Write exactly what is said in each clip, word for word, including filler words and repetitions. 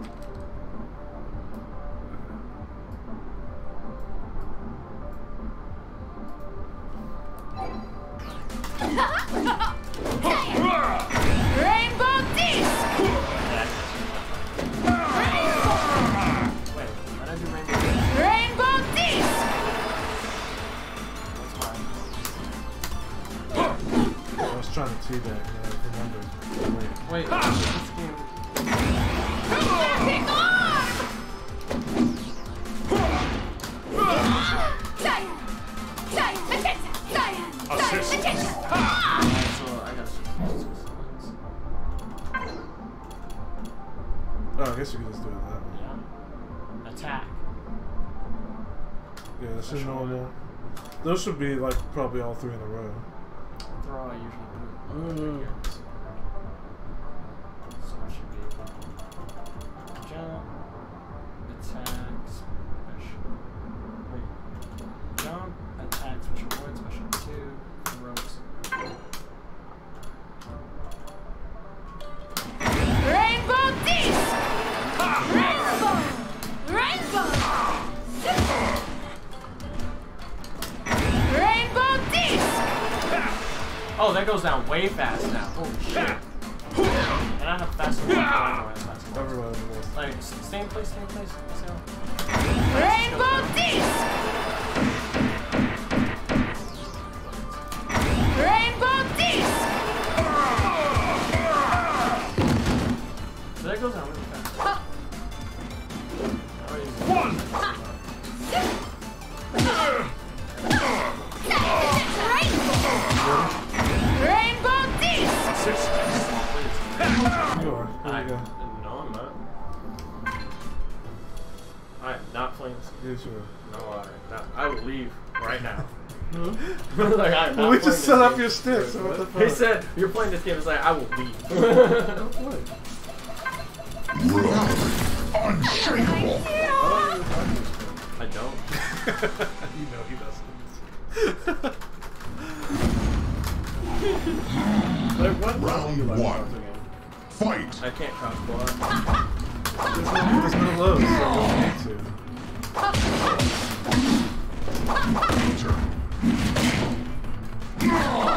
Rainbow Disc! Wait, why did I do Rainbow Disc? Rainbow Disc! I was trying to see that, and I remembered. Wait, this game. Magic Arm! Giant! Giant! Magenta! Giant! Giant! Magenta! Alright, so I gotta switch to these Oh, I guess you could just do it that way. Yeah. Attack. Yeah, this is normal. Those should be like probably all three in a row. Throw I usually put Mm-hmm. right here. So I should be able to jump, attack, special. Wait. Jump, attack, special one, special two, throws. Rainbow Disc! Rainbow! Rainbow! Rainbow Disc! Oh, that goes down way fast now. Holy shit. And I have faster than I know it's faster. Everybody knows. Like, s- stay in place, stay in place. Let's go. Rainbow Disc! Rainbow Disc! So that goes down really fast. One! Rainbow Disc! Six. You are. I, There you go. no, I'm not. I'm not playing this game. Yes, you are. No, I, not, I will leave right now. Like, I'm not Well, we playing just this set up game. your stick, so what the fuck? He said, you're playing this game. It's like, I will leave. Don't play. Unshakable. I don't. You know he doesn't. Like, what? Round You like one. once again? Fight. I can't cross bar. There's no, there's no lows, so you don't need to. Danger. Yellow!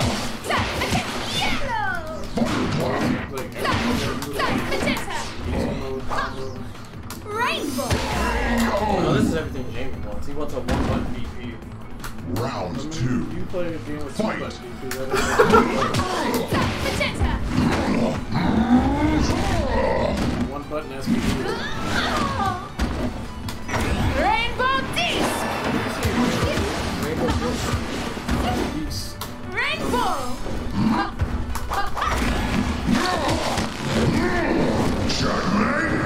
Thunderclap. Like, Magenta! easy mode, hard mode. Rainbow! No, this is everything Jamie wants. He wants a one-button V P. Round I mean, two. You play a game with two Fight. buttons, you do that. Magenta! One button has to be used. Rainbow Disc! Beast. Rainbow! Checkmate.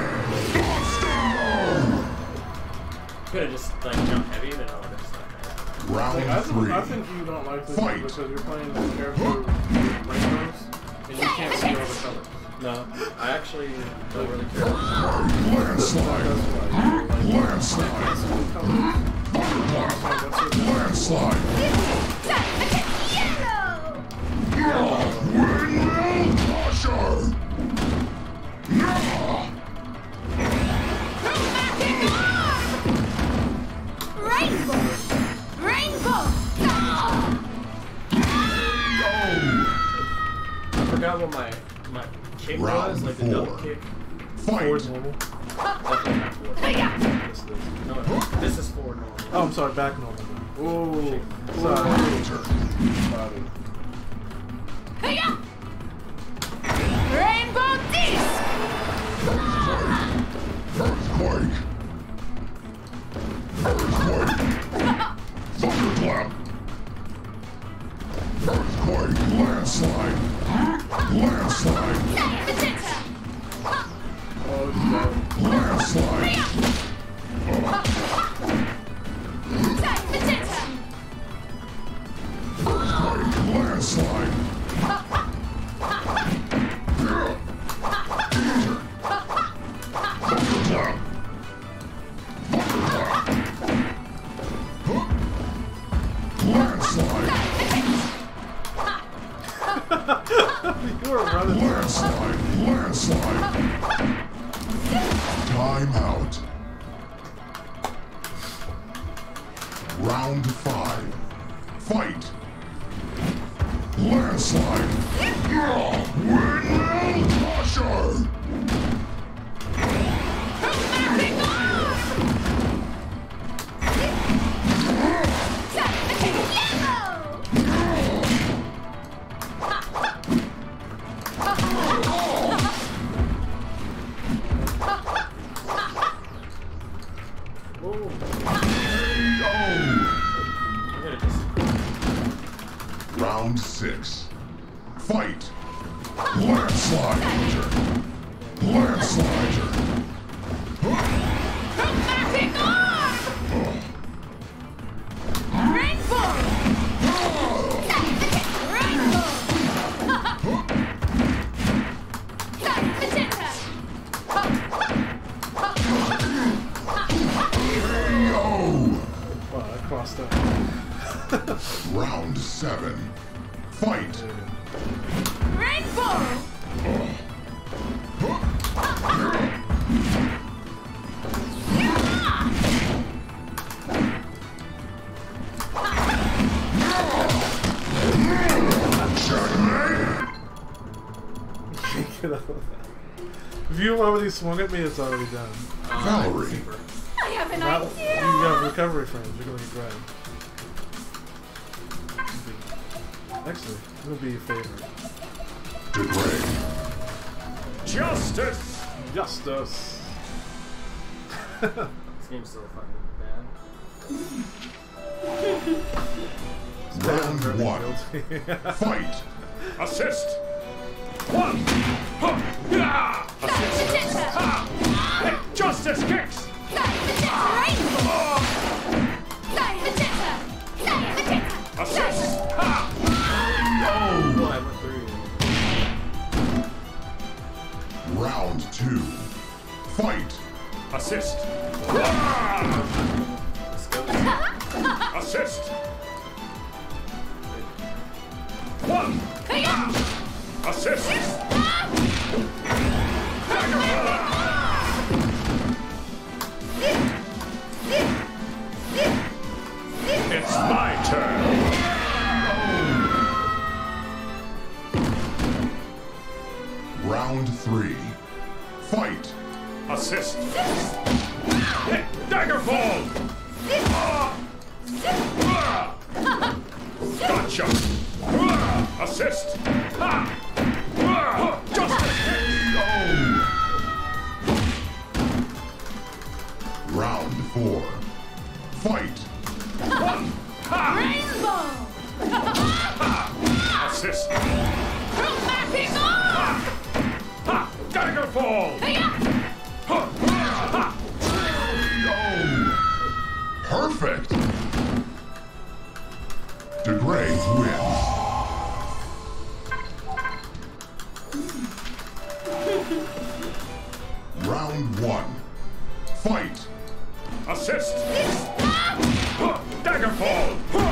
Could have just like jumped heavy, but no, it's not. Round Like, I, think, three. I think you don't like this Fight. game because you're playing this character with rainbows and you can't see all the colors. No, I actually don't really care. Landslide. That's why you're like, Landslide. see the colors. Thunderclap. That's your Landslide. Yellow! Windmill crusher. Magic Arm! Rainbow! Rainbow! I forgot what my my kick Round was, like the four. double kick. Four Fight. is normal. Definitely not four. This is. No, this is four normal. Oh, I'm sorry, back normal. Ooh. Sorry. Danger. Body. Rainbow Disc! Earthquake. Earthquake. Thunderclap. Earthquake. Landslide. Landslide. Magenta! Oh, it's bad. Landslide. Magenta! Earthquake. Landslide. Thunderclap. Thunderclap. Landslide. You were running. Landslide. Landslide. Time out. Round five. Fight. Landslide. Windmill crusher. Round six. Fight. Landslide. Landslide. Dramatic arm! Rainbow! Rainbow! Magenta! Wow, I crossed up. Round seven. Fight. Rainbow! If you already swung at me, it's already done. Valerie. I have an Now, idea! you have recovery frames. You're gonna get grabbed. Actually, it'll be your favorite. Degrade. Justice! Justice! This game's so fucking bad. Round one. Fight. Assist. One. Huh. Yeah. Assist. Ha. Hey, justice kicks. Assist. Ha. Oh, I went through. Round two. Fight. Assist. Let's go. Assist. One. Assist. It's my turn. Round three. Fight. Assist. Hit Daggerfall. Gotcha. Assist. Ha. Justice. Round four. Fight. One. Ha. Rainbow! Assist. Dramatic arm! Ha. Daggerfall. Ha. Ha. Perfect. Degrade wins. Round one. Fight. Assist. Ha. Daggerfall. Ha.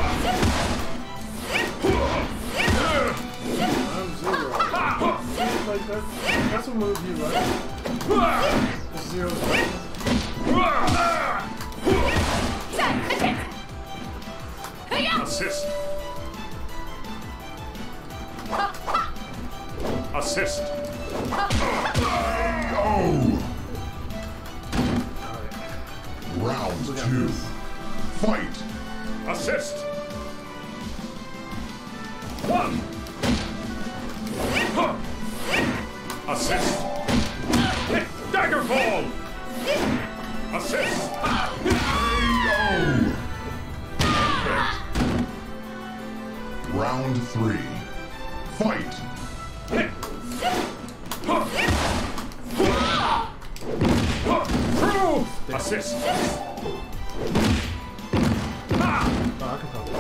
Like that, that's what moved you, right? Zero. Assist. Assist. Oh! Round two. Fight. Assist. One. Huh. Assist. Hit Daggerfall. Assist. Round three. Fight. Hit. Huh. Huh. Through. Assist. Ah. Oh, I can probably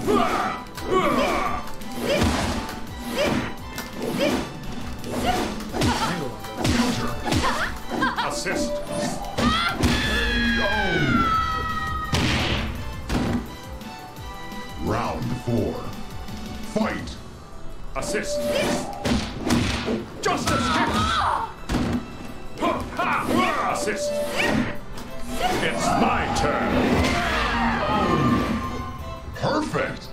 Assist. Round four. Fight. Assist. Justice kick. Assist. Assist. It's my turn. Perfect.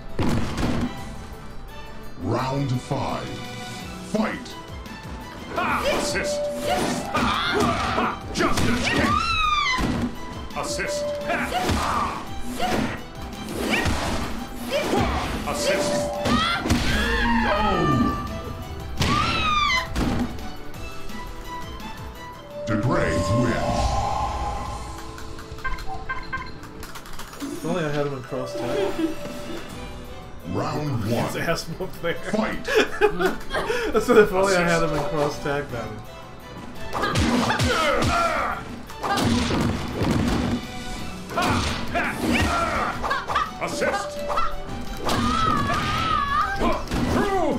Round five. Fight. Ha! Assist. Ha! Ha! Justice kick. Assist. Ha! Assist. Oh. DeGray wins. If only I had him in cross tag. Round His one. ass whooped there. Fight. I said if only I had him in cross tag battle. Assist. Proof.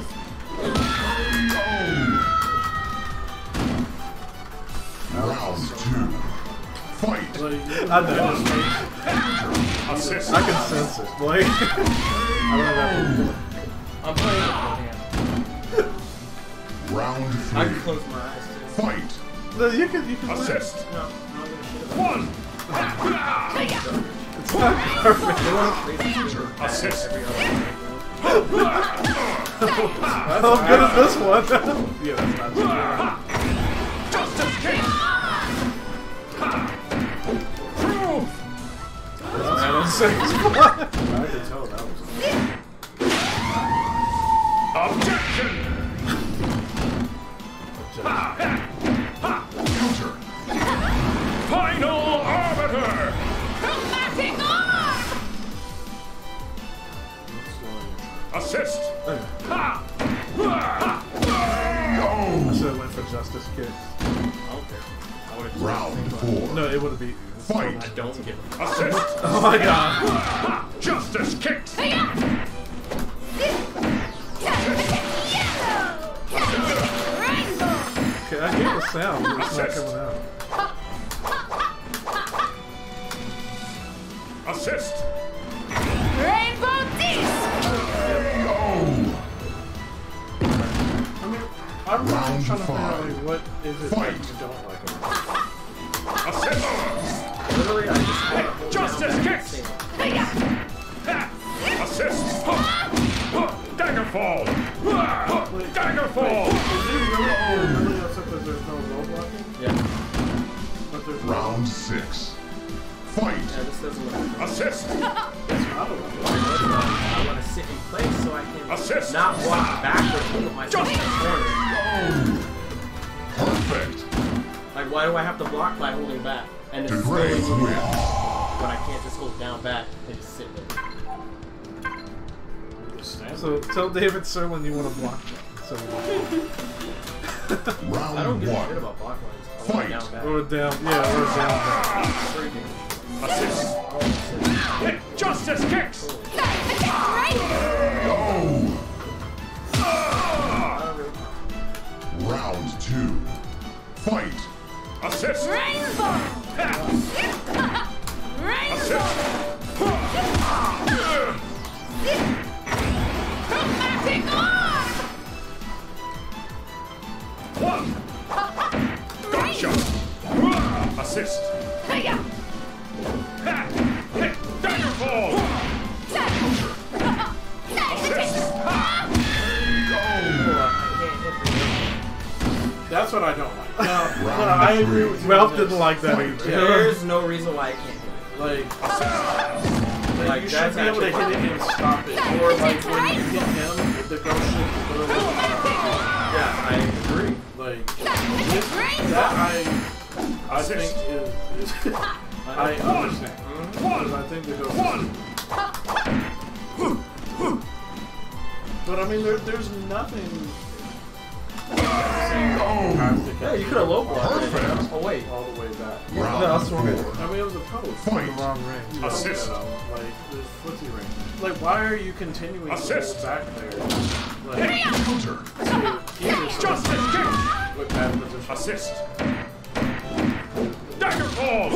Round two. Fight. I know. Assist. I can sense it. Like, I don't know. I'm playing with my hand. Round I three. can close my eyes too. Fight. No, you can, you can win. Assist. No, I'm not gonna shit about One. It's not perfect. Assist. every other thing. How good is this one? Yeah, that's not too bad. Justice kick. Proof. Man, on six. I could tell that was. Objection. Counter. Final arbiter. Chromatic arm! Assist. Ha. I should have went for justice kicks. I don't care. I would've Round four. No, it would have beat you. Fight. I don't give a Assist. Oh my god. Justice kicks. Yellow! Rainbow! Okay, I hear the sound, but it's not Assist. coming out. Assist. Rainbow disc! I mean, I'm really Round trying to figure out five. like, what is it Fight. that you don't like about it. Assist. Literally, I just had to hold Justice down kicks. the same- Ha. Assist. Dagger fall. Dagger fall. Is he really, you're really upset that there's no low blocking? Yeah. But there's no... Round six. Fight. Yeah, this doesn't look good. Assist. It's not a low block. I want to sit in place so I can Assist. not walk backwards and put myself in the corner. Perfect. Like, why do I have to block by holding back? And it's DeGray slowly moving, wins. but I can't just hold down back and just sit there. So tell David Serlin you want to block that. So I don't Round give a shit one. about block lines. I want Fight. it down back. or down, yeah, or down. Freaking. Assist. Hit. Justice kicks. Round two. Fight. Assist. Rainbow! Rainbow! Chromatic arm! One. Gotcha. Assist. Hiya! Ha. Hit. Dagger fall. Assist. That's what I don't like. No, Round but I agree with you. Ralph didn't like that either. There's no reason why I can't hit it. Like, Like, like you should that's be able to hit actually- it and stop it. Or like when you hit him, the ghost should literally Yeah, I agree. like this, that I I think is, is I understand. Because I think the ghost But I mean there, there's nothing Yeah, you could have low blocked it. Perfect. Oh wait. all the way back. Round No, that's four. wrong. I mean, it was a post. Fight. The wrong range. Assist. Like, there's footsie range. Like, why are you continuing Assist. to hold back there? Like, Counter. to keep yourself Justice kick. with bad position. Assist. Dagger fall.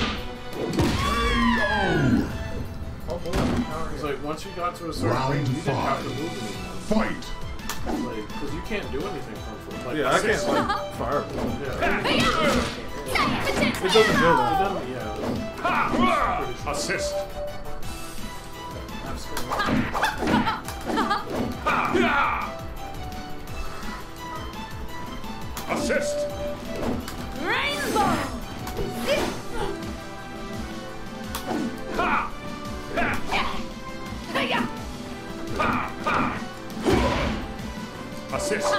It's like, once you got to a certain Round range, you didn't have to five. move anymore. Fight. Like, because you can't do anything from foot. Like, Yeah, I can't like fireball. yeah. It doesn't do that. It doesn't, yeah. Ha! Assist. Assist. Rainbow! Ha! Ha! Hiya! Ha! Ha! Assist.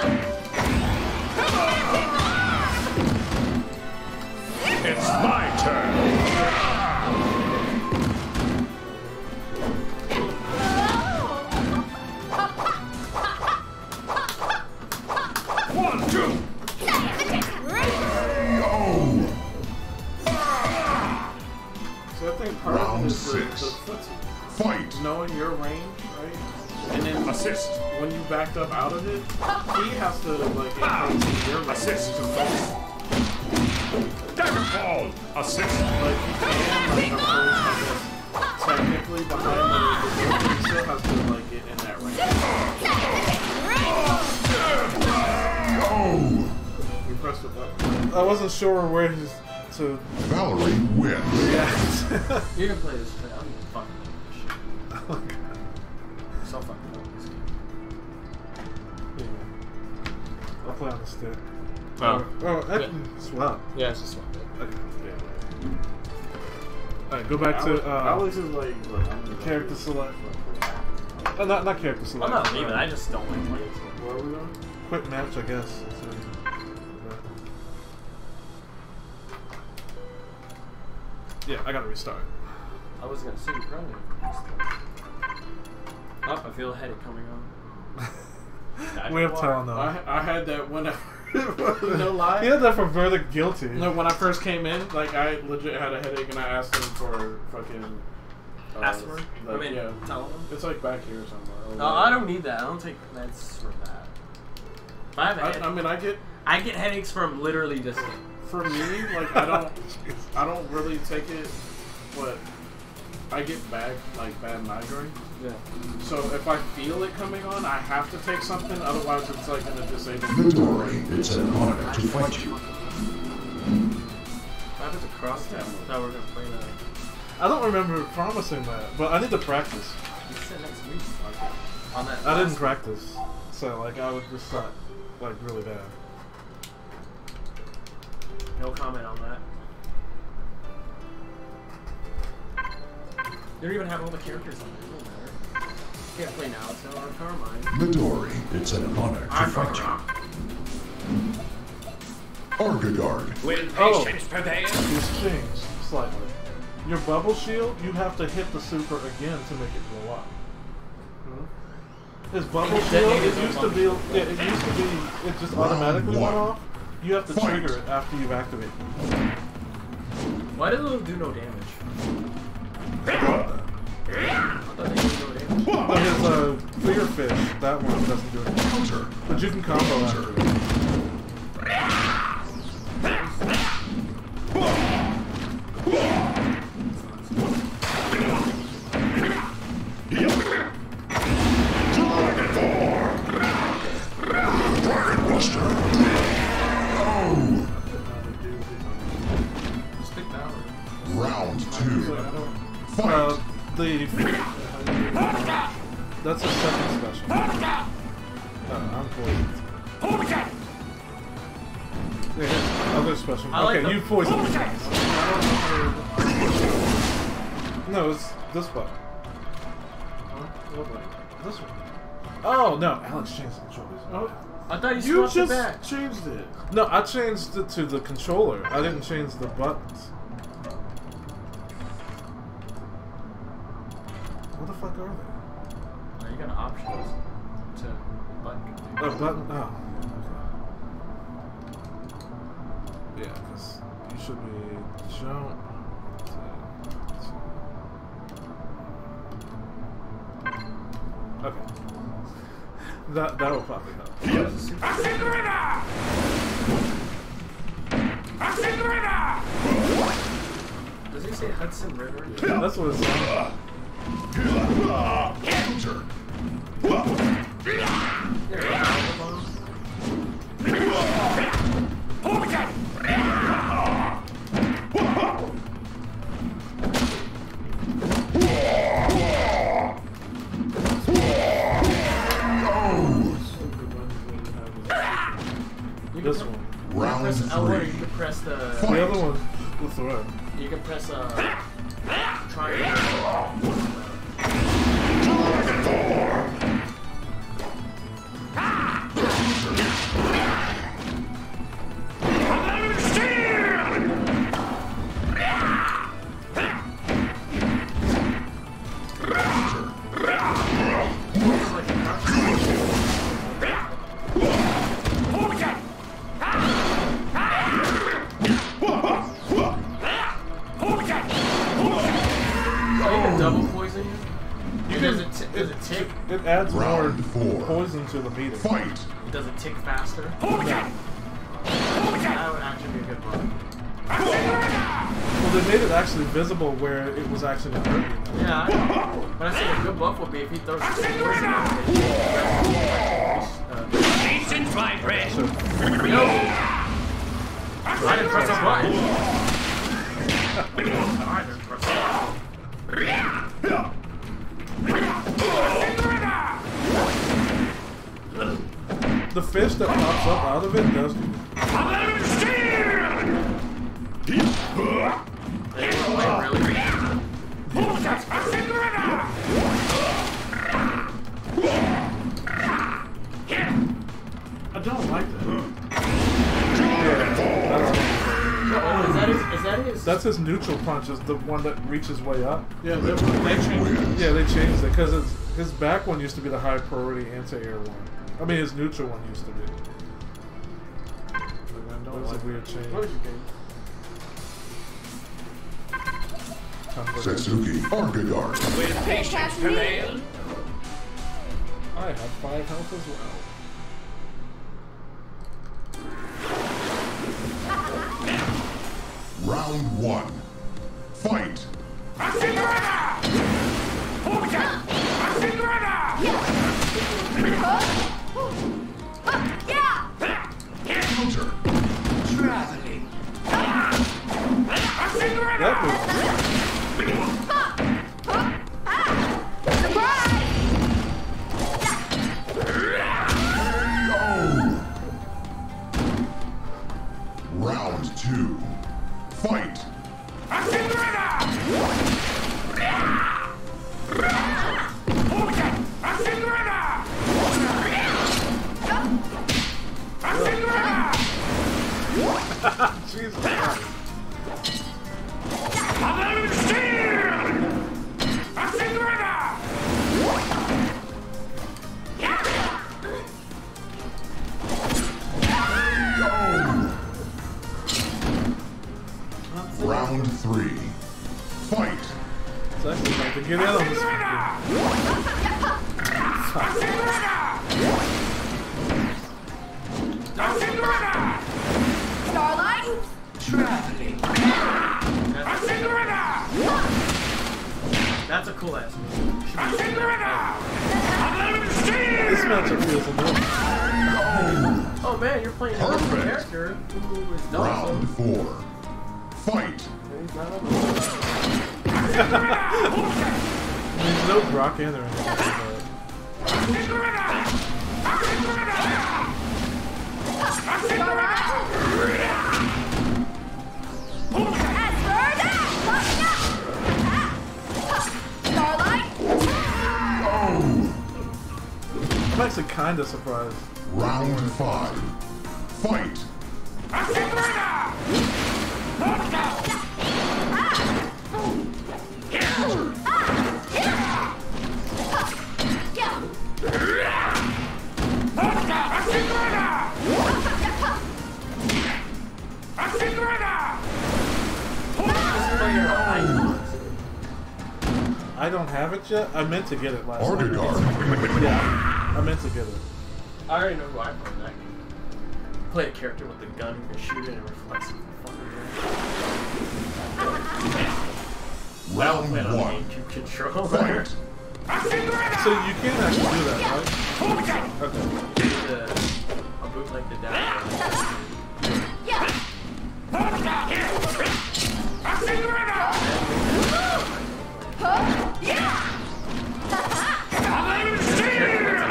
It's my turn. One, two. So I think part of Round it is the, six. the footsie. Fight. Knowing your range, right? And then Assist. when you backed up out of it, he has to like impose your range. Assist. Daggerfall. Assist. Like he can like impose, I guess, technically behind the, the door, but he still has to like get in that range. Oh! You press the button. I wasn't sure where his to. Valerie wins. Yes. You're gonna play this thing. I'm fucking this shit. Oh god. So fucking love this game. Yeah. I'll play on the stick. Oh. Oh, that Yeah. can swap. Yeah, it's just one. Okay. Yeah. Alright, go back to uh, Alex is like, look, I'm gonna character select. Uh, not not character select. I'm not leaving. I just don't like playing. Where are we going? Quick match, I guess. So, yeah, I gotta restart. I was gonna say you probably. Oh, I feel a headache coming on. We have time though. I, I had that when I, no lie. He had that for Verdict Guilty. No, when I first came in, like I legit had a headache and I asked him for fucking. Uh, Aspirin? Like, I mean, yeah. Tylenol? It's like back here somewhere. or No, I don't need that. I don't take meds for that. If I have a I, headache, I mean, I get I get headaches from literally just. for me, like I don't, I don't really take it, but I get bad, like bad migraine. Yeah. So if I feel it coming on, I have to take something. Otherwise, it's like gonna disable me. Midori, it's an honor to fight you. What happens to cross test? No, we're gonna play that. I don't remember promising that, but I need to practice. You said next week. On that. I didn't last- practice, so like I would just suck, like really bad. No comment on that. You don't even have all the characters on there. It doesn't matter. You can't play Naruto or Carmine. Midori, it's an honor to fight you. Argagard, Will Oh. patience prevail? It's changed slightly. Your bubble shield, you have to hit the super again to make it blow up. His bubble That shield, nigga's it used to bubble be, yeah, it used to be, it just automatically went one. off. You have to Fight. trigger it after you've activated it. Why does it do no damage? I thought they did no damage. But his uh, clear fish, that one doesn't do anything. counter, But you can combo after it. Dragon Buster. Oh! Stick power. Round two. Uh, Fight. the that's a second special. Uh, I'm poisoned. Yeah, his other special. I like Okay, the- you poisoned me. No, it's this button. This one. Oh no, Alex changed the controllers. Oh, I thought you you swapped it just back. changed it. No, I changed it to the controller. I didn't change the buttons. What the fuck are they? No, you got options to button A configure. button. Oh. Okay. Yeah, because you should be jump. to- Okay. That that will probably help. Hudson River! Hudson River! Does he say Hudson River? Yeah, that's what it's saying. Counter. Hold it! you can press the. The other one with the red. You can press uh triangle. Double poison you? You does can, it, t does it tick? It adds Round more four. poison to the meter. Fight! Does it tick faster? No. That would actually be a good one. Well, they made it actually visible where it was actually not hurting you. Yeah, I know. But I say a good buff would be if he throws some poison on it. Uh, Ancient vibrate. no! I didn't press a button. I didn't press a button. The fish that pops up out of it does do They went away really I don't like that. Oh, is that his, is that his? That's his neutral punch, is the one that reaches way up. Yeah, they, they changed it. Yeah, they changed it because his back one used to be the high priority anti-air one. I mean, his neutral one used to be. That was a weird change. Setsuki Argagard. With patience prevail. I have five health as well. Round one. Fight! Counter. Traveling. That was Round two. Fight! Jesus Christ. Round three. Fight! It's actually like to get in on this one. Starlight? Traveling. That's a cool ass move. This matchup feels enough. Oh man, you're playing a different Perfect. character who is dumb. Round four. Fight! He's not on the There's no Brock in or anything like that. Starlight? I'm actually kind of surprised. Round five. Fight! I don't have it yet. I meant to get it last night. Argagard. Yeah, I meant to get it. I already know who I play that game. Play a character with a gun who can shoot it and reflects it. Round Play it on the one. GameCube controller. Fight! So you can't actually do that, right? Okay. The, I'll bootleg the down.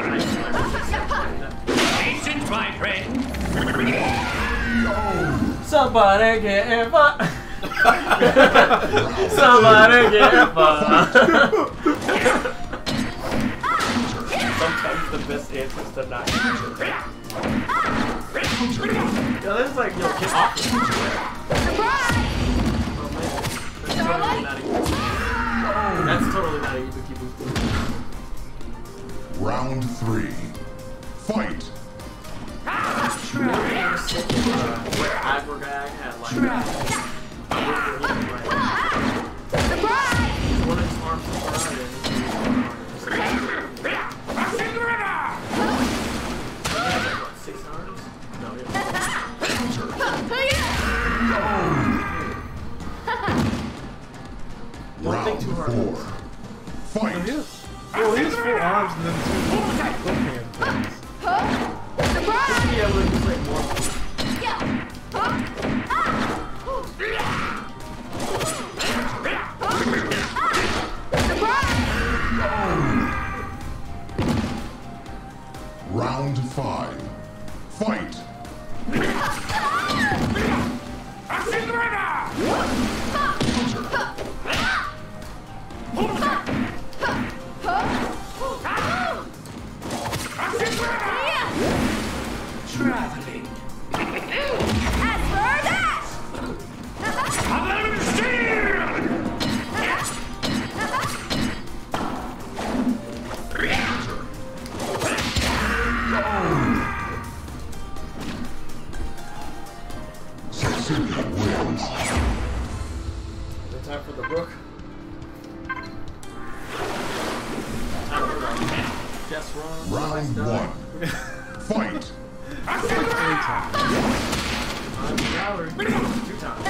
Ancient vibrate. Somebody get fucked. Somebody get fucked. Sometimes the best answer is to not answer. Yo, this is like, yo, get off. Oh man. That's totally not a Ibuki boost. Round three. Fight. Abragag had like one of his arms was what, six arms? No, Don't think too hard. Four. Fight. He has, well, he has four arms and then two hook hand things. Yeah, but it's like more. Round five. Fight. Traveling. Satsuki wins. No time for the Brook. Just run. Round one. Fight. I'm Gallery. Two times.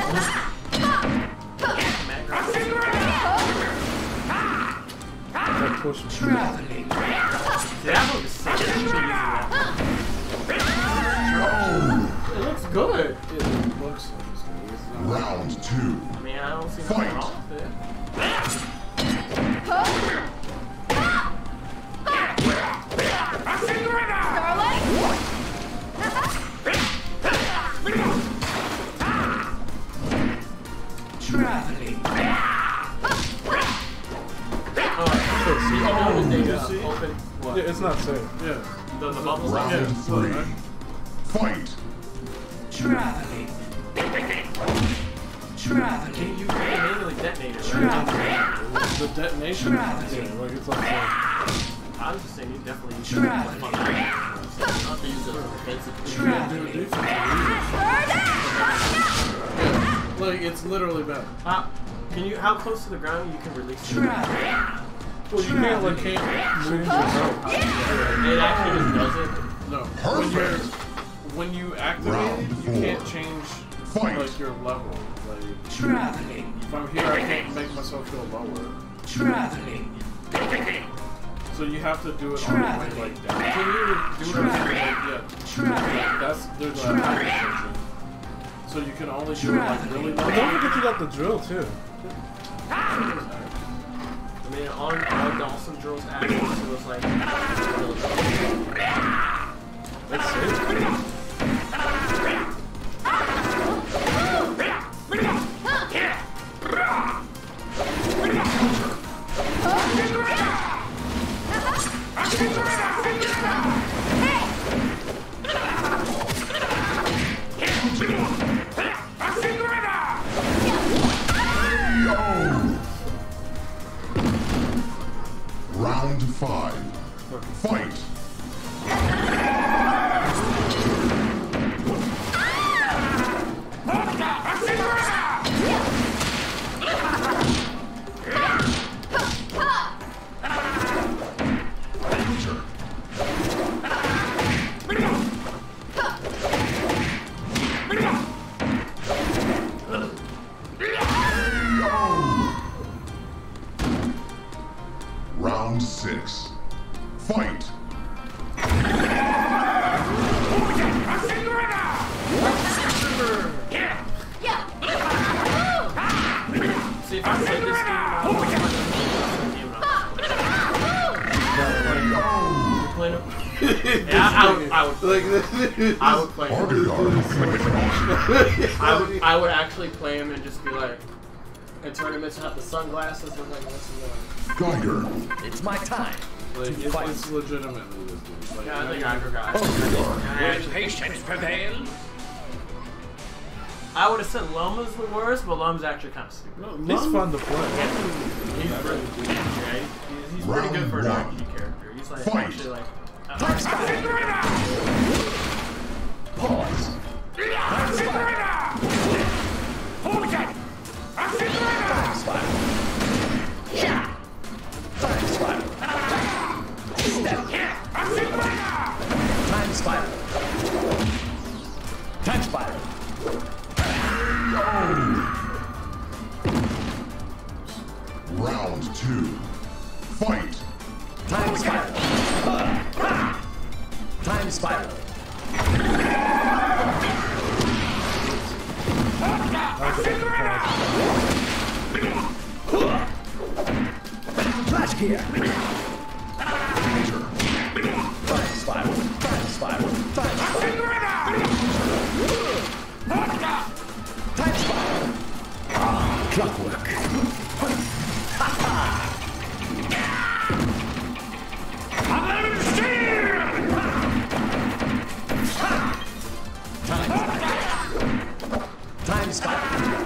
That push him. Traveling. See, that one is sick. It looks good. It looks like it's good. It's not- Round two. I mean, I don't see Fight. nothing wrong with it. Traveling. Oh, see, you know when they you uh, see? open what? Yeah, it's not safe. Yeah. The, the bubbles. Round Yeah, three. right. Fight. Traveling. Traveling. You can manually detonate it, right? Traveling. The detonation. Traveling. Yeah, like it's like uh, I was just saying, you definitely use Traveling. Not to use it defensively. Traveling. like it's literally better. How, can you, how close to the ground you can release it? Traveling. Well, you can't like can't move yourself. It actually just does it. No. When you're Perfect. when you activate Round it, you four. can't change Fight. like your level. Like Traveling. if I'm here, I can't make myself go lower. Traveling. So you have to do it all the way Traveling. like down. Can you do it? Traveling. Yeah. Traveling. That's there's a Traveling. higher section. So you can only do it like really Traveling. low. But don't forget you got the drill too. I mean, all, all Dawson drills actually was like. That's safe. Round five. Fight. Round six. Fight. See, if I play this game, I'll play this game. You're playing it? Yeah, I would, I would, Like, I would play him. Argadar. I would, I would actually play him and just be like, in tournaments, have the sunglasses and like, what's the Geiger. It's my time. like it's, it's legitimately this dude. Like, Yeah, I think I forgot. Will patience prevail? I would have said Loma's the worst, but Loma's actually kind of stupid. no, He's fun to play. He's pretty, yeah, he's, he's pretty good for an R P G character. He's like Fight. actually like. Uh, Pause. Hold it. Time spiral. Yeah. Time spiral. Step. Time spiral. Time spiral. Round two. Fight. Time spiral. Time spiral. Flash gear. Time spiral. Time spiral. Time spiral. Time spiral. Ah, clockwork. Ha ha. Time spiral.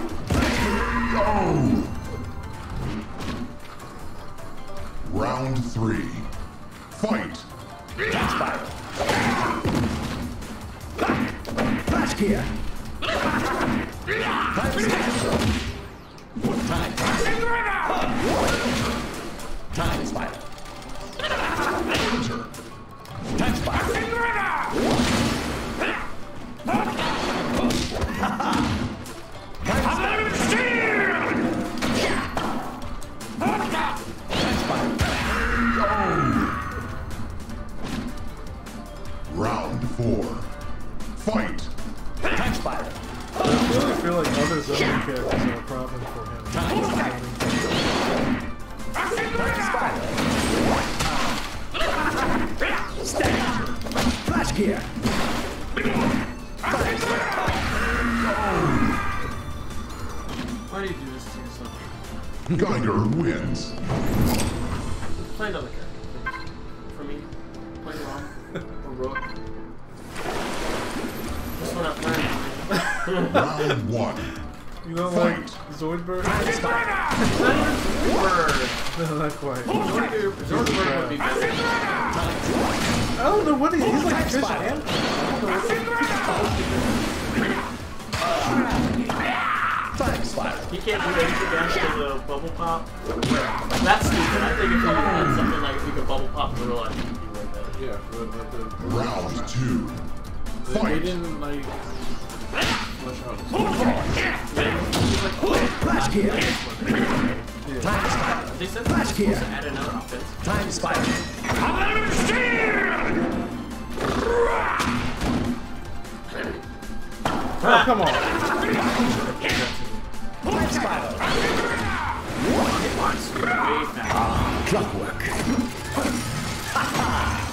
Round three. Fight. Time spiral. Flash gear. Time spiral. Time. Time spiral. Time spiral. Round four. Fight. Time spiral. I feel like other zoning characters are a problem for him. Time spiral. Time spiral. Step. Flash gear. Time spiral. Why do you do this to yourself? Geiger wins. Play another character, please. For me, play Rom or Rook. This one I'm playing. Round one. You don't Fight. like Zoidberg? Time spiral. Word. No, not quite. Zoidberg Zoidberg would be better. I don't know what he, he's like Time fish spiral. and I don't know what Time spiral. He can't do anything dash to the bubble pop. That's stupid. I think if he had something like if he could bubble pop in real life, he'd be way better. yeah, but, but the, Round two. they, they Fight. didn't like flesh out. Flash gear. Time spiral. They said Flash they're gear. supposed to add another offense. Time spiral. Oh, come on. Time spiral. Way faster. Clockwork. Ha ha.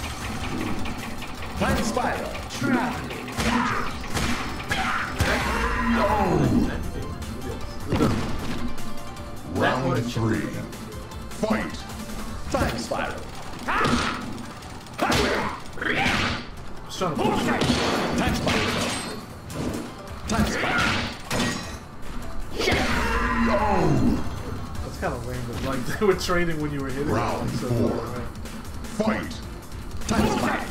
Time spiral. Round three. Fight. Time spiral. Just trying to push it. Time spiral. Time spiral. That's kind of lame, but like they were trading when you were hitting. Round so four. far away. Fight. Time spiral.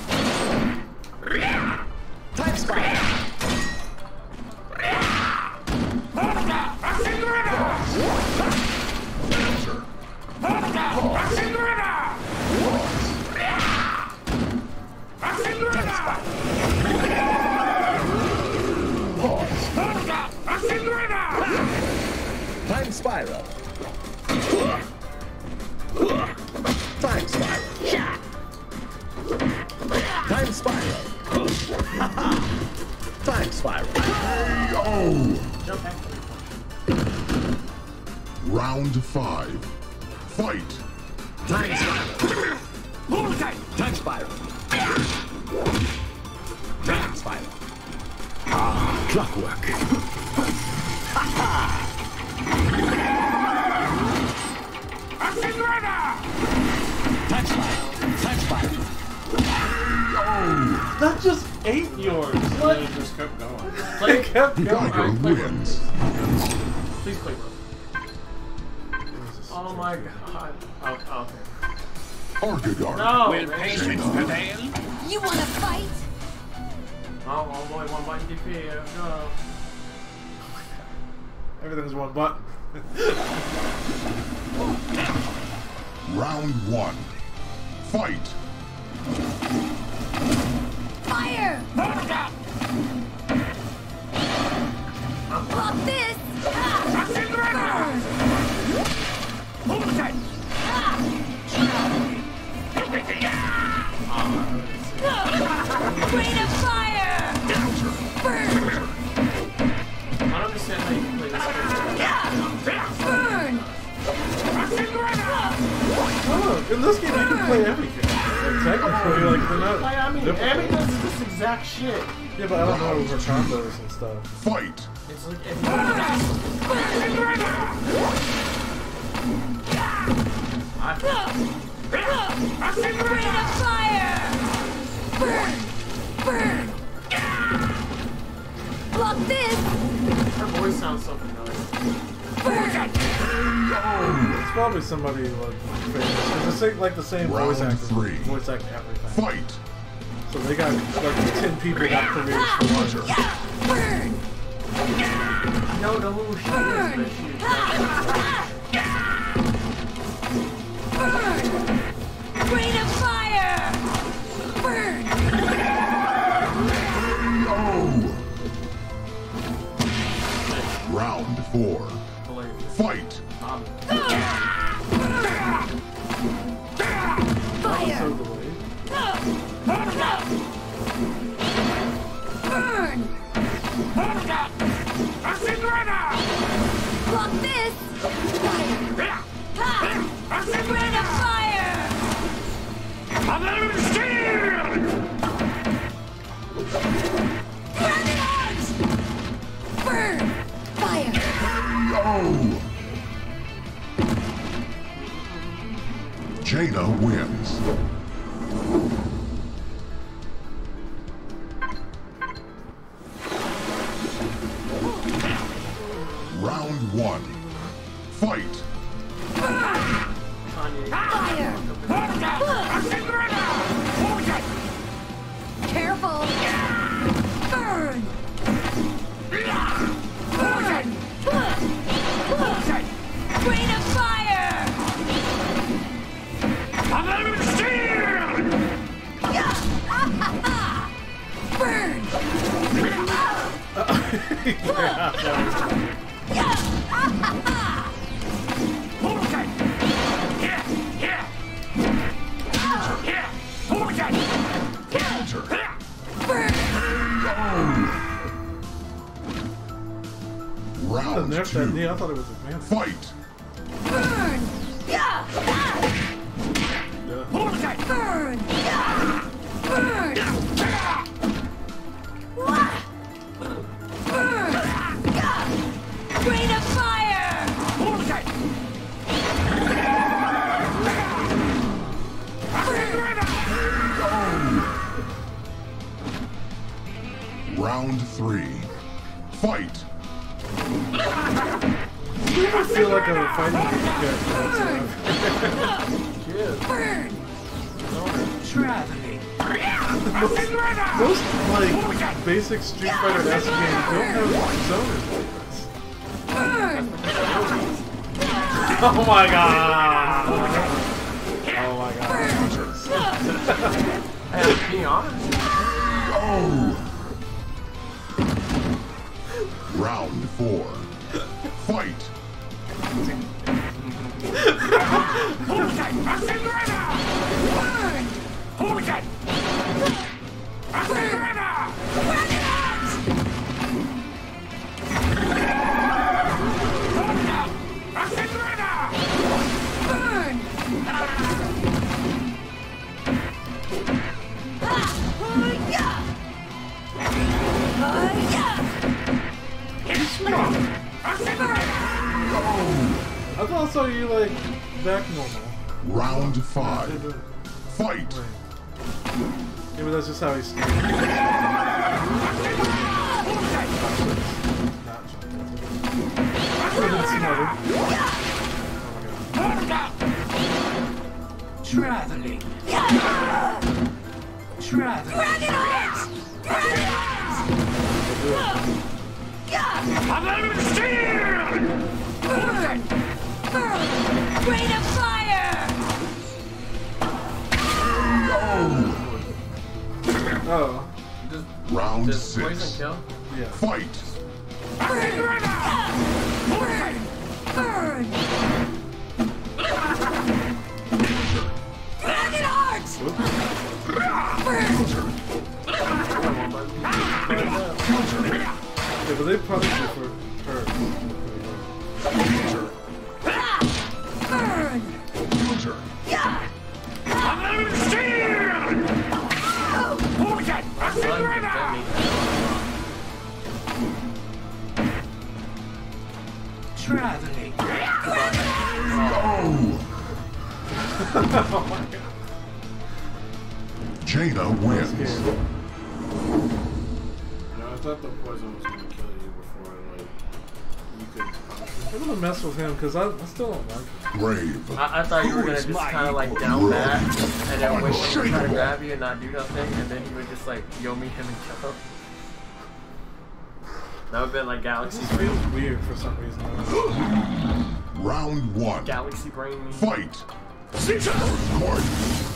Time spiral. Time spiral. Time spiral. Time spiral. Time spiral. Jump back. Round five. Fight. Time spiral. Time spiral. Time spiral. Ah, clockwork. Time spiral. Time spiral. That just ate yours. What? And it just kept going. Play, It kept going. Geiger wins. please play, bro. Oh my god. Oh, oh, okay. Archidar. No, Will man. patience prevail? You wanna fight? Oh, oh boy, one button D P. No. Everything's one button. Round one. Fight. Fire! Block this! Ah! Burn! Ah! Rain of fire! Burn! I don't understand how you can play this game. Burn! Oh, in this game you can play everything. Like, technically, like, they're not. Like, I mean, difficult. Abby does this exact shit. Yeah, but I don't know over combos and stuff. Fight. It's like if Rain of fire! Burn! Burn! Block this! her voice sounds so familiar. Burn! It's probably somebody like famous. It's the same, like the same voice Round actor, three. voice acting everything. Fight. So they got like ten people got careers for one. Burn! I don't know who she is, but she is. Burn! Rain of fire! Burn! Round four. Hilarious. Fight. Um, Fire! So delayed. Burn! Block this! Fire! Ha! Rain of fire! Grenade! Burn! Fire! Jaina wins. Round one. Fight. Kanye. Fire! Careful! Burn! Burn! Rain of fire! Burn! Burn! Round Nerf that knee. two. I thought it was advanced. Fight. Burn! Yeah! Burn! Yeah! Burn! Wah! Burn! Yeah! Rain of fire! Round three. Fight. You ever feel like a fighting game character? Burn! Most like basic Street Fighter S games don't have zoners like this. Burn! Oh my god! Oh my god! Hey, be honest. Round four. Fight. Burn! Burn! I thought I saw you like back normal. Round five. Fight. Maybe that's just how he's standing. Traveling. Traveling. Dragon Arms! Dragon Arms! Burn! Burn! Rain of fire! Oh. Does, Round does six. poison kill? Yeah. Fight. Burn! Burn! Burn! Dragon Arms! Burn! Yeah, but they punished you for her. Burn! Counter. Traveling. Jaina wins. Yeah. No, I thought the poison was gonna kill you before like you could punish I'm gonna mess with him because I, I still don't like him. Grave. I, I thought you were gonna just kind of like down back and then wait for him to try to grab you and not do nothing, and then you would just like Yomi him and kill him. That would have been like Galaxy This Brain. feels weird for some reason. Round one. Galaxy Brain. Me. Fight. Earthquake.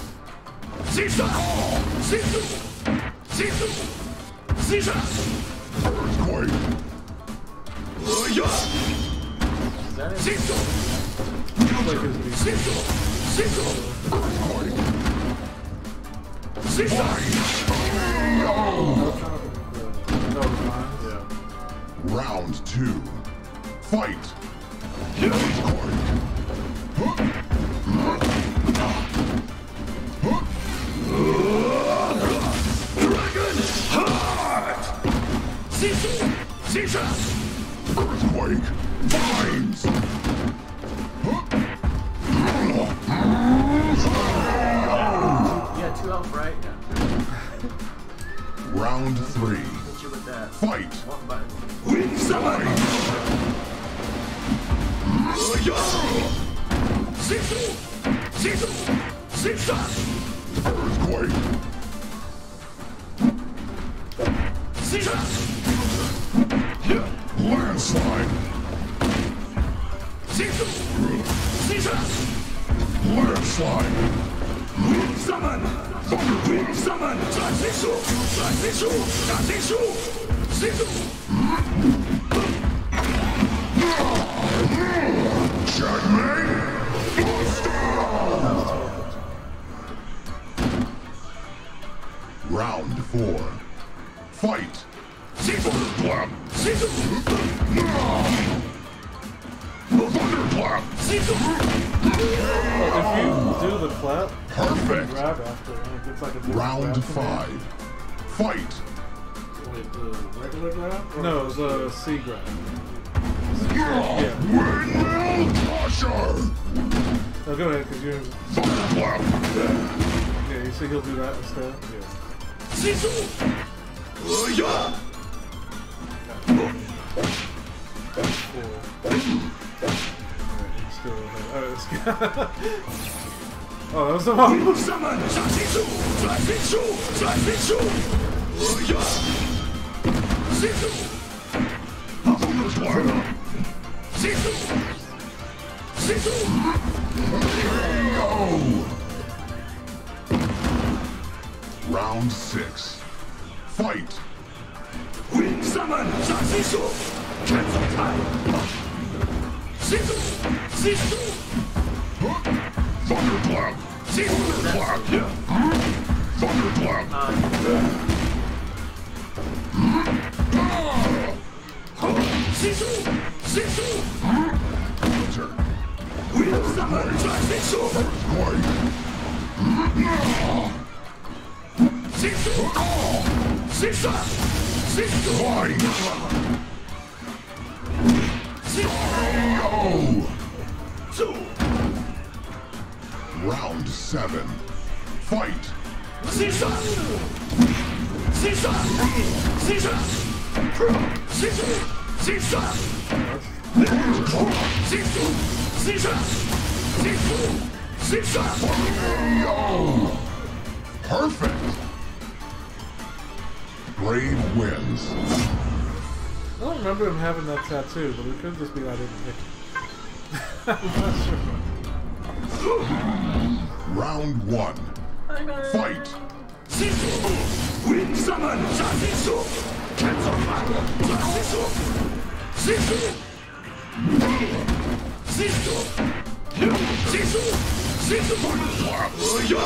Earthquake. Is that it? Feels like his beat. No, it's mine. Yeah. Round two. Fight. Earthquake. Earthquake. Vines. Yeah, two health, right? Yeah. Round three. Hit you with that. Fight. One button. Earthquake. Landslide. Landslide. Summon! Thunder summon! Transition! Transition! Transition! Checkmate. Round four. Fight. Thunderclap. Thunderclap. If you do the clap, Perfect. grab after, and it gets like a different Round grab five. Fight. Wait, the regular grab? Or No, the C grab. Windmill Crusher. No, go ahead, because you're. Thunderclap. Yeah, you see he'll do that instead? Yeah. Cool. Alright, he's still ahead. Alright, let's go. Oh, that was the wrong one. Summon! Transition! Transition! Transition! Round six. Fight. Wind summon! Transition! Cancel time! Sisu! Sisu! Thunderclap. Thunderclap! Thunderclap. Sisu! Sisu! Counter. Wind summon! Transition! Earthquake. Sisu! Sisu! Sisu! Vines. Round seven. Fight. Sisa! Sisa! Sisa! Sisa! Sisa! Sisa! Sisa! Oh! Perfect. Brave wins. I don't remember him having that tattoo, but it could just be I didn't pick it. I'm not sure. Round one. Fight. Wind summon! Shashisu! Cancel fire! Shashisu! Sisu! Sisu! Sisu! Sisu!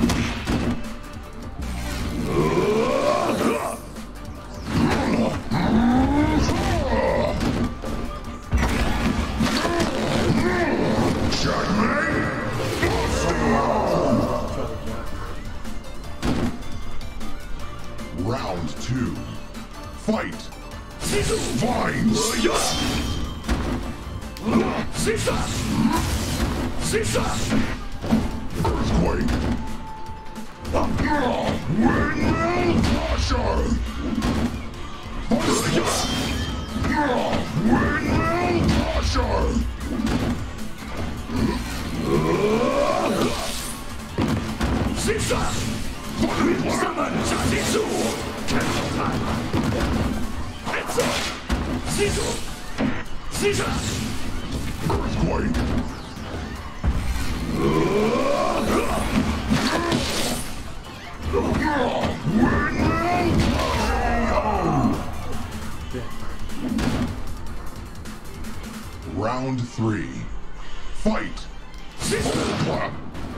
Round two. Fight. Vines. Sisa! Sisa! Earthquake. Windmill Crusher. Windmill Crusher. Sisa! Wind summon! Shashisu! Cancel time! Etsu! Sisu! Sisa! Earthquake. Round three. Fight. Thunderclap.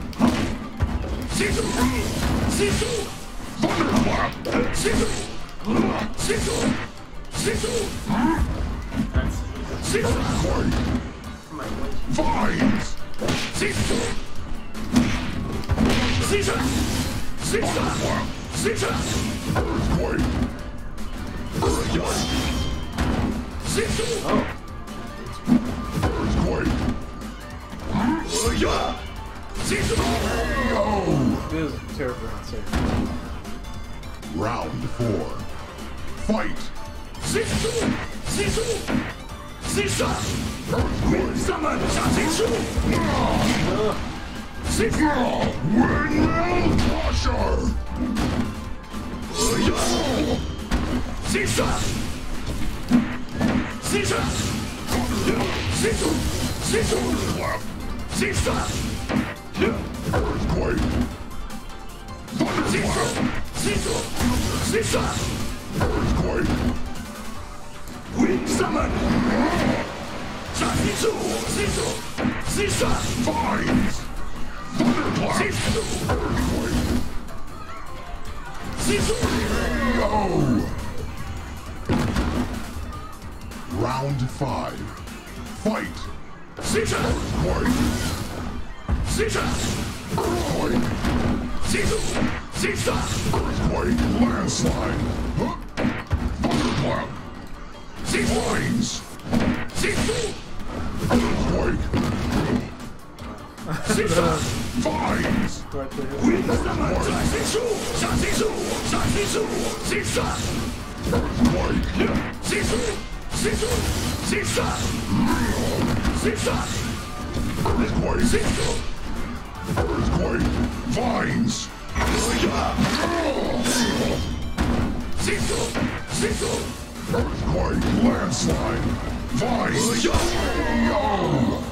Sisu! Sisu! Thunderclap. Sisu! Sisu! Sisu! Sisu! Earthquake. Vines. Sisu! Sisa! Sisa! Sisa! Earthquake. Sisu! Earthquake. Sisu! Oh! It is terribly unsafe. Round four. Fight. Sisu! Sisu! Sisa! Wind summon! Shashisu! Sisu! Windmill Crusher. Sisa! Sisa! Sisu! Sisu! Clap. Sisa! Earthquake. Sisu! Sisu! Sisa! Earthquake. Wind summon! Shashisu! Sisu! Sisa! Vines. Thunderclap. Sisu! Earthquake. Sisu! Oh! Round five. Fight. Sisa! Earthquake. Sisa! Earthquake. Sisu! Sisa! Earthquake. Landslide. Huh? Thunderclap. Vines. Sisu! Earthquake. Sisa! Vines. Do I play him? Wind summon! Shashisu! Shashisu! Shashisu! Sisa! Earthquake. Sisu! Sisu! Sisa! Sisa! Earthquake. Sisu! Earthquake. Vines. Sisu! Sisu! Earthquake. Landslide. Vines. Yo!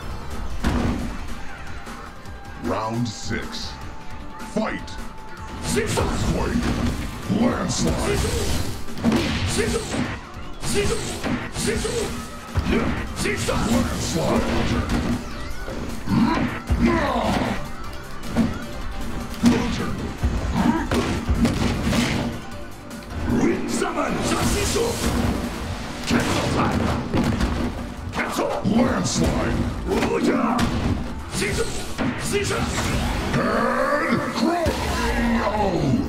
Round six. Fight. Sisu! Earthquake. Landslide. Sisu! Sisu! Sisu! Sisa! Landslide. Filter. Wind summon! Shashisu! Cancel time! Cancel! Landslide. Oh yeah! Sisu! Sisa! And Crow.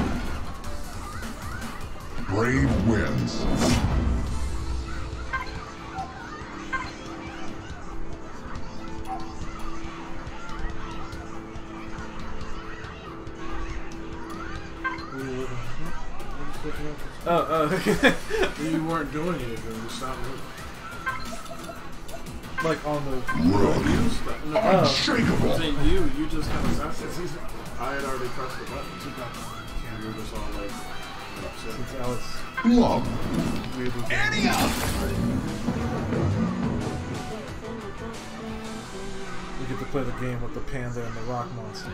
Brave wins. Oh, oh. You weren't doing anything. You stopped moving. Like on the. Well, you stopped. No, Oh. Unshakable. I think you, you just kind of stopped it. I had already pressed the button. And we were just all like, upset. Since Alice. Love. Weirdly. Annie up. We get to play the game with the panda and the rock monster.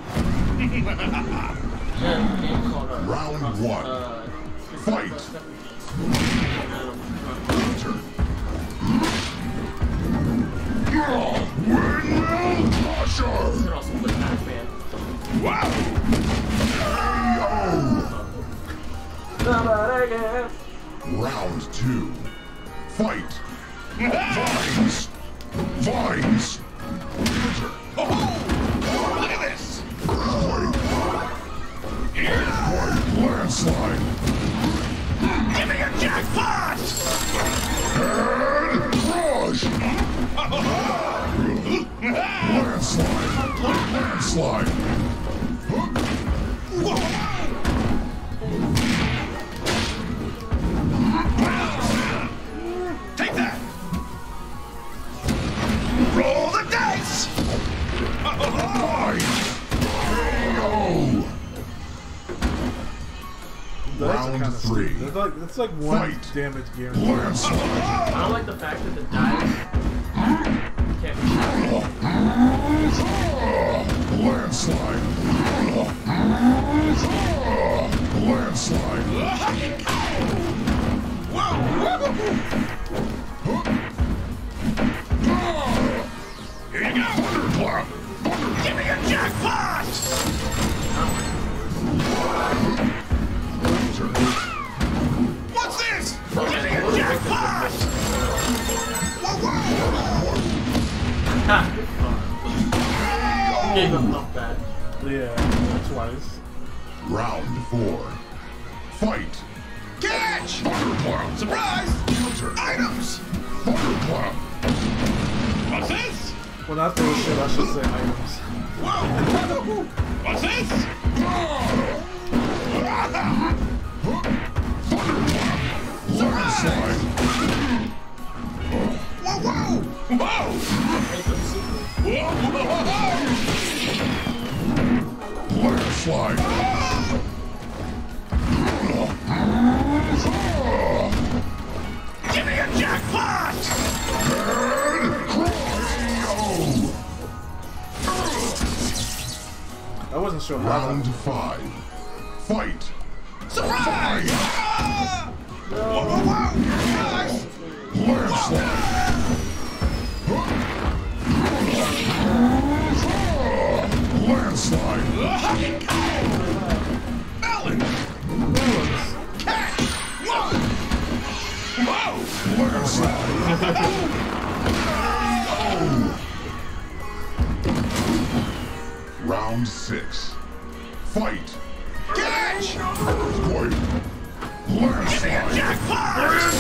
Yeah, a game called, uh, Round uh, one. Uh, Fight. Counter. Windmill Crusher. You can also play Pac-Man. Wow. Round two. Fight. Vines. Vines. Counter. Oh, look at this. Earthquake. Earthquake. Landslide. Give me a jackpot. And crush. Landslide. Landslide. Take that! Roll the dice! Fight! K O! Those are Round kinda three. stupid. It's like, it's like one Fight. damage guarantee. Landslide! I don't like the fact that the dice can't be shot. Landslide! Landslide! Here you go! Thunderclap! Give me a jackpot! What's this? Give me a jackpot! Whoa, whoa! Gave him enough bad. Yeah, twice. Round four. Fight! Catch! Thunderclap! Surprise! Counter! Items! Thunderclap! What's this? When I throw shit, I should say items. Whoa! What's this? Thunderclap! Landslide! Whoa, whoa! Whoa! Landslide! Give me a jackpot! And I wasn't sure how. round five. Fight! Surprise! Whoa, whoa, whoa! Landslide! Landslide! Melon! Catch! Whoa! Whoa! Landslide! Round six. Fight! Catch! Earthquake! Landslide! Jackpot!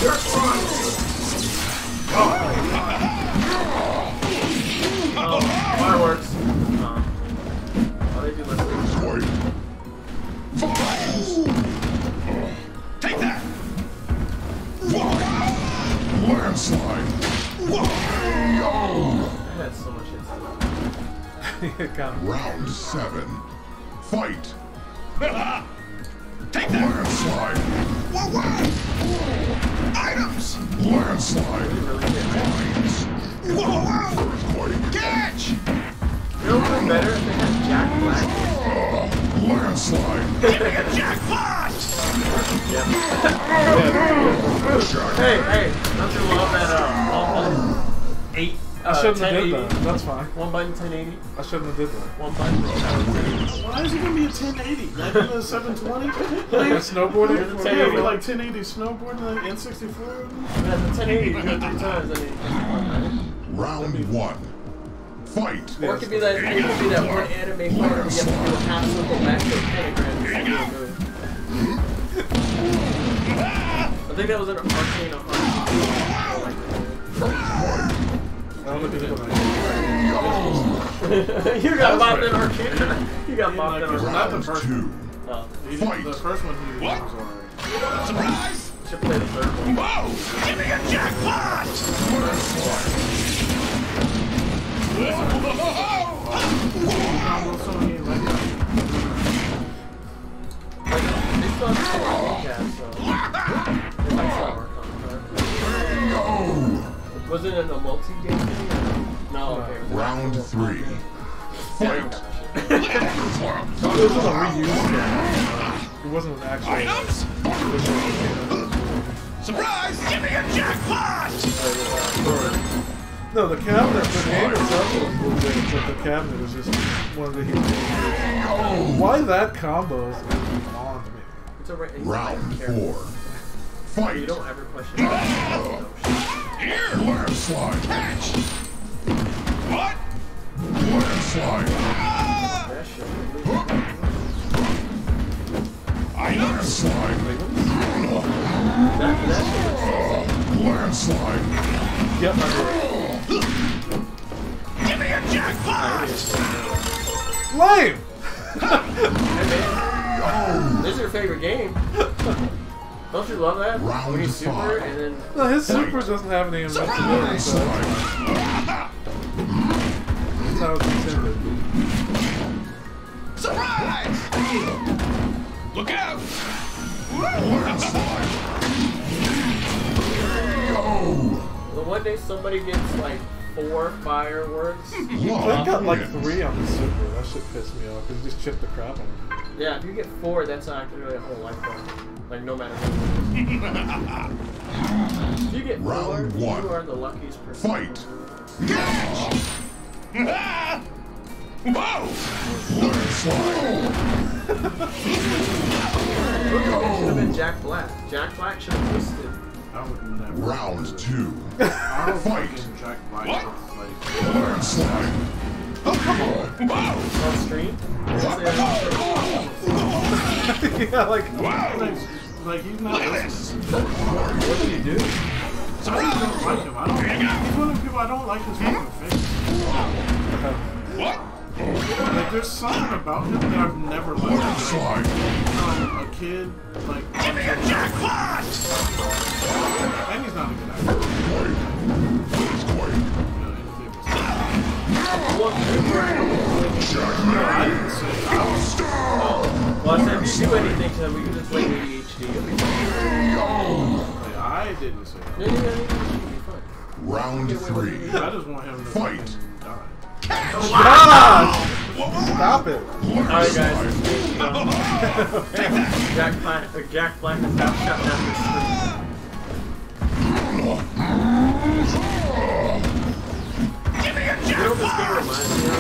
Oh, fireworks. Uh, oh, they do like Earthquake! Vines! Take that! Landslide! I had so much hits. It got me. Round seven. Fight! Take that! Landslide! Whoa, whoa! Items! Landslide! Vines! Whoa, whoa! Earthquake! Catch! You know what would be better if they had Jack Black? Landslide! Give me a jackpot! Hey, hey, don't you love that, uh, one button? Eight, I uh, shouldn't have ten did eighty. that. That's fine. One button, ten eighty. I shouldn't have did that. One button. Why is it gonna be a ten eighty? Not even a seven twenty? Like Like, snowboarding? yeah, for like ten eighty snowboarding like N sixty-four. Yeah, the ten eighty, you do it three times, I mean, Round one. Fight! or it could be that, it could be that one anime fighter where you have to do a half circle back to a pentagram to do a move. I think that was an arcane or I don't look at it like You got mopped in arcane. You got mopped in Not arcane. the Round first two. Oh. He- Fight. The first one he What? was alright. Surprise! Should play the third one. Whoa! Give me a jackpot! Like, they still have to recap, so they might still work on it. Was it in a multi-game thing? No, okay. it was Round actual three. content. Fight. It wasn't a reuse game. It wasn't an actual. Items? Surprise! Give me a jackpot! No, the cabinet, the game itself was legit, but the cabinet was just one of the huge things. Why that combo is on to me? It's a ra- it's Round like character. four. You Fight. don't ever question that. Here! Landslide. Catch! What? Landslide. That shit. Items? Landslide. That, that shit. Landslide. Yep, I Give me a jackpot! Lame! This is your favorite game. Don't you love that? Round when you super five. and then No, his super doesn't have any invincibility, so Landslide. that's how it's intended. Surprise! Look out! Landslide. the one day somebody gets like four fireworks. I got like three on the super. That shit pissed me off because it just chipped the crap out of me. Yeah, if you get four, that's actually a whole lifetime. Like no matter what it is. If you get four, Round one. you are the luckiest person. Fight. Whoa! Landslide. Look, it should have been Jack Black. Jack Black should have twisted. I would never. Round two. I don't Fight. fucking Jack Black. What? Like, Landslide. On stream? Yeah, like like, like he's not listening. What did he do? I just don't like him. I don't. He's one of the people I don't like his fucking face. What? Like there's something about him that I've never liked. Landslide. From a kid, like. Give me a jackpot! And he's not a good actor. Earthquake. You know, anything was- Well, No, I didn't say. I was. well, I said if you do anything to him, we can just play A D H D. You'll be fine. Like, I didn't say that. Yeah, yeah, yeah, yeah, you'll be fine. Round three. I just want him to Fight. fucking die. God! Stop it! Alright, guys. Jack Black, uh, Jack Black is now shut down the stream. Give me a You know what this game reminds me of?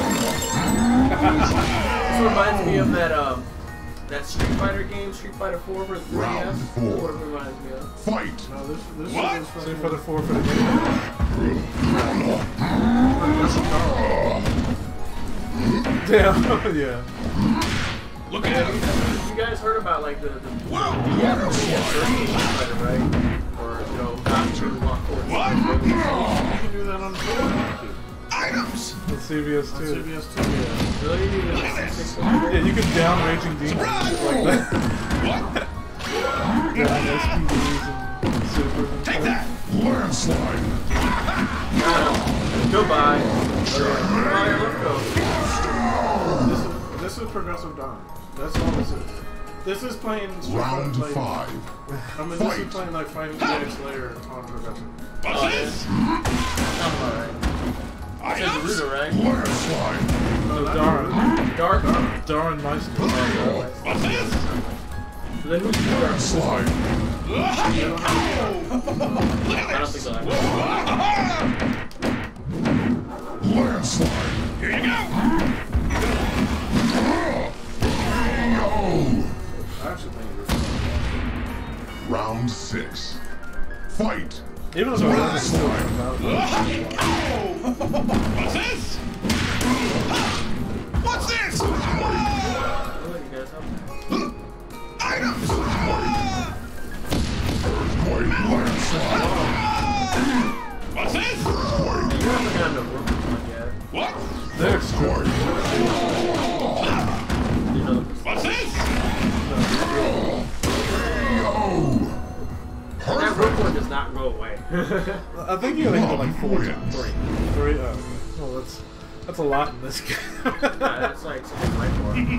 This reminds me of that um that Street Fighter game, Street Fighter four for the three D S. Round That's four. what it reminds me of. Fight. No, this, this What? is Save fucking. for the four for the game. Damn, yeah. Look Yeah, out! you, you guys heard about like the the Whoa! D S Street Fighter, right? Or you know, got to walk forward. What? You can do that on the phone. Items! With C V S On C two. B S two. Yeah. Really? You need a six Yeah, you can down Raging Demons and shit like that. What? Down S P Ds and supers and Take stuff. that! Landslide. Goodbye. Alright, let's go. This is this is Progressive Dawn. That's all this is. This is playing Street Round Fighter, like, five. I mean, this Fight. is playing like Fighting Phoenix Layer on Progressive. What's this? Sounds alright. It's Items? Naruto, right? Landslide. No, not Darn. Naruto. Dark. Darn Meister. What's this? So then who's Dark? Landslide. I don't think so. Landslide. Here you go! I actually think it's Round six. Fight. Even though it's still about What's this? What's this? I'll let you guys help. Items! Earthquake. Landslide. What's this? You haven't gotten a work one yet. What? they're extreme. You know, What's this? Oh. I think you only hit it like four Wins. times. Three. Three? Oh, okay. Well, that's, that's a lot in this game. Yeah, that's like something right for it.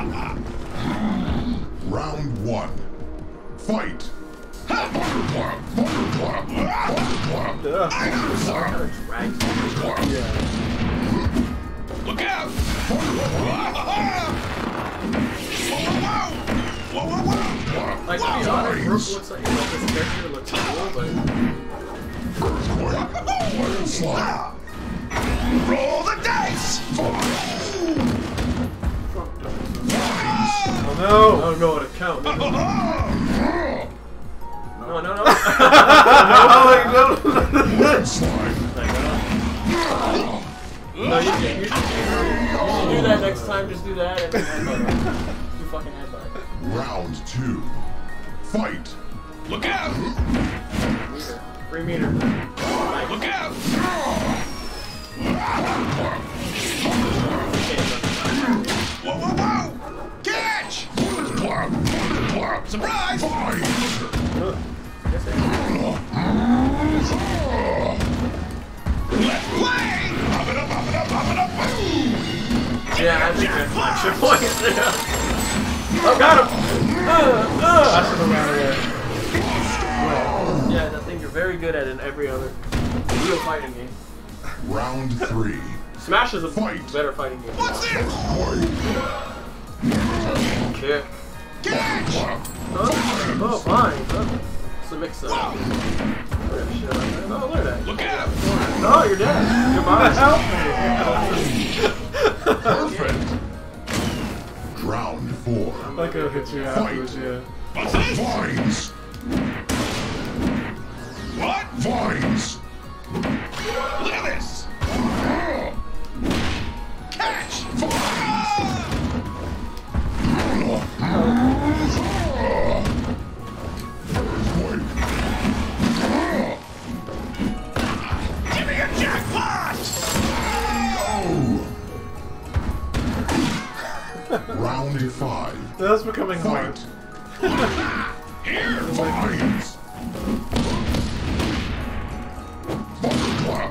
Round one. Fight. Thunderclap. Thunderclap. Thunderclap. Yeah. Thunderclap. Drags. Yeah. Look out! Whoa, whoa, whoa! Like, to be honest, Rook looks like, you know, this character looks cool, but... Earthquake. Landslide. Roll the dice! Oh no! I don't know what to count. No, no, no. Landslide. No, you, you, you, you, you should do that next time. Just do that and then headbutt. Do fucking headbutt. Round two. Fight. Look out! Meter. Free meter. Right. Look out! Whoa, whoa, whoa! Catch! Thunderclap. Thunderclap. Surprise! Fight. Let's play! Pop it up, pop it up, pop it up! Boom! Yeah, I think that's extra points. Oh, got him! Uh, uh. I should have ran away. Yeah, I think you're very good at it in every other real fighting game. Round three. Smash is a Fight. better fighting game. What's this? Yeah. Catch! Oh, oh, fine. Oh, it's a mix-up. Oh, shit. Oh, look at that. Look out! Oh, you're dead. Goodbye. Perfect. Round four. Like I'll hit you afterwards, yeah. What's this? Vines. What? Vines. Look at this! Catch! Give me a jackpot! Round five. That's becoming hard. Fight. Here, vines. Thunderclap.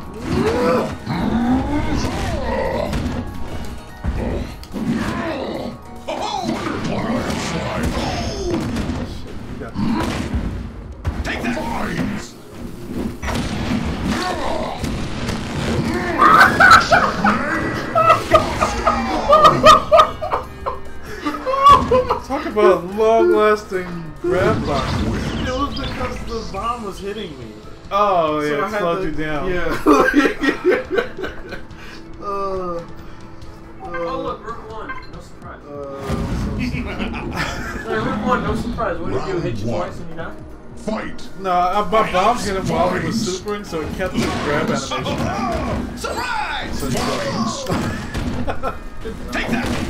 Landslide. Take that! Vines. Talk about long-lasting grab box. It was because the bomb was hitting me. Oh So yeah, I it had slowed to- you down. Yeah. uh, uh, Oh, look, Rook one. No surprise. uh, Hey, Rook one, no surprise. What did you do? Hit you Round twice and you died? Fight. No, I, my bomb hit him while he was supering, so it kept the grab animation. Surprise! So Vines. Take that!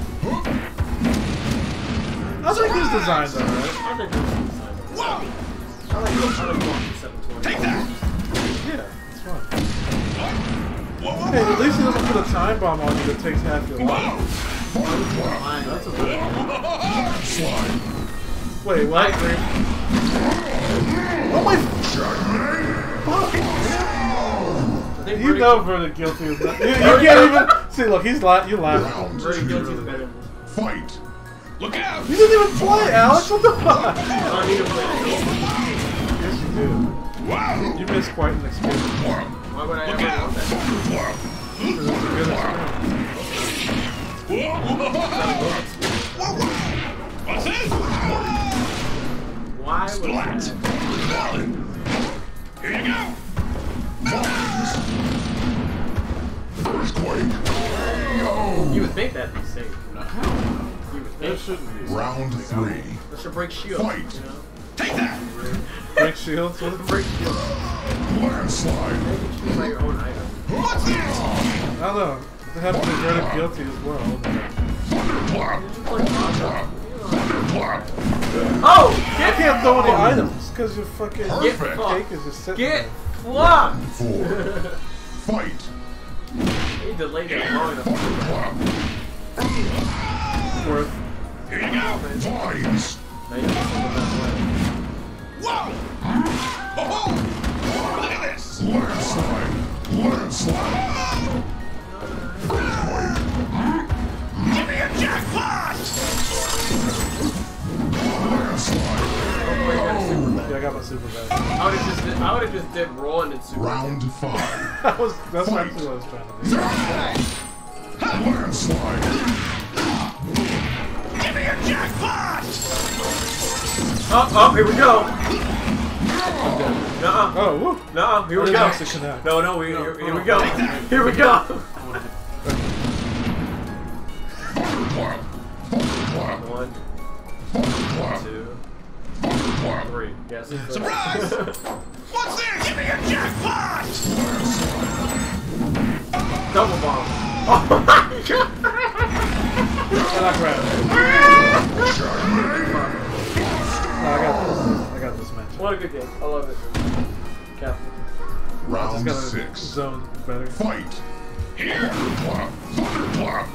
I think his design's alright. I think Rook's inside. Whoa! I like Rook. I like Rook seven twenty. Take that! Yeah, it's fun. Whoa, whoa, Hey, at whoa! least he doesn't put a time bomb on you that takes half your life. Whoa! Thunderclap. That's a good Landslide. Wait, what? Oh my fuck! I think You Verdi- know Verdict Guilty is not. You, you can't even see. Look, he's la you laugh. Round Verdi Guilty is two. better. Fight. Look out! You didn't even play, Alex. What the fuck? I don't need to play it. Yes, you do. Wow! You missed quite an experience. Why would I Look ever out! want that? It was a good experience. What's this? Why would I? Splat! Here you go! Earthquake. You would think that'd be safe. No. You would That think. shouldn't be. Round three. That should break shields. Fight. You know? Take that! Break shields with it. Break shields. Landslide. You can choose by your own item. What's this? I don't know. They have to be Verdict Guilty as well. Thunderclap. Thunderclap. Thunderclap. Oh! I Get can't throw any items because your fucking Get Perfect. fucked. cake is just sitting Get there. flopped! Four. Fight. You delayed that long enough. Thunderclap. Worth. Here you go! Vines. Now you have to send it that way. Whoa! Oh! this! Landslide. Landslide. Give me a jackpot! Landslide. Yeah, I got my super bad. I would have just did, I would have just did roll and then super. Round five. That was that's Fight. actually what I was trying to do. Landslide. Give me a jackpot! Oh, oh, here we go. Nuh-uh. Oh, woo! Nuh-uh, here we I go. didn't actually connect. No, no, we, here, here we go. Here we go. Thunderclap. Thunderclap. One, Thunderclap. two, Thunderclap. three. Yes. Surprise! What's this? Give me a jackpot! Double bomb. Oh my god. I'm not grabbing. No, I got this. I got this match. What a good game. I love it. Captain. Round Just gotta six. zone better. Fight. Thunderclap. Thunderclap.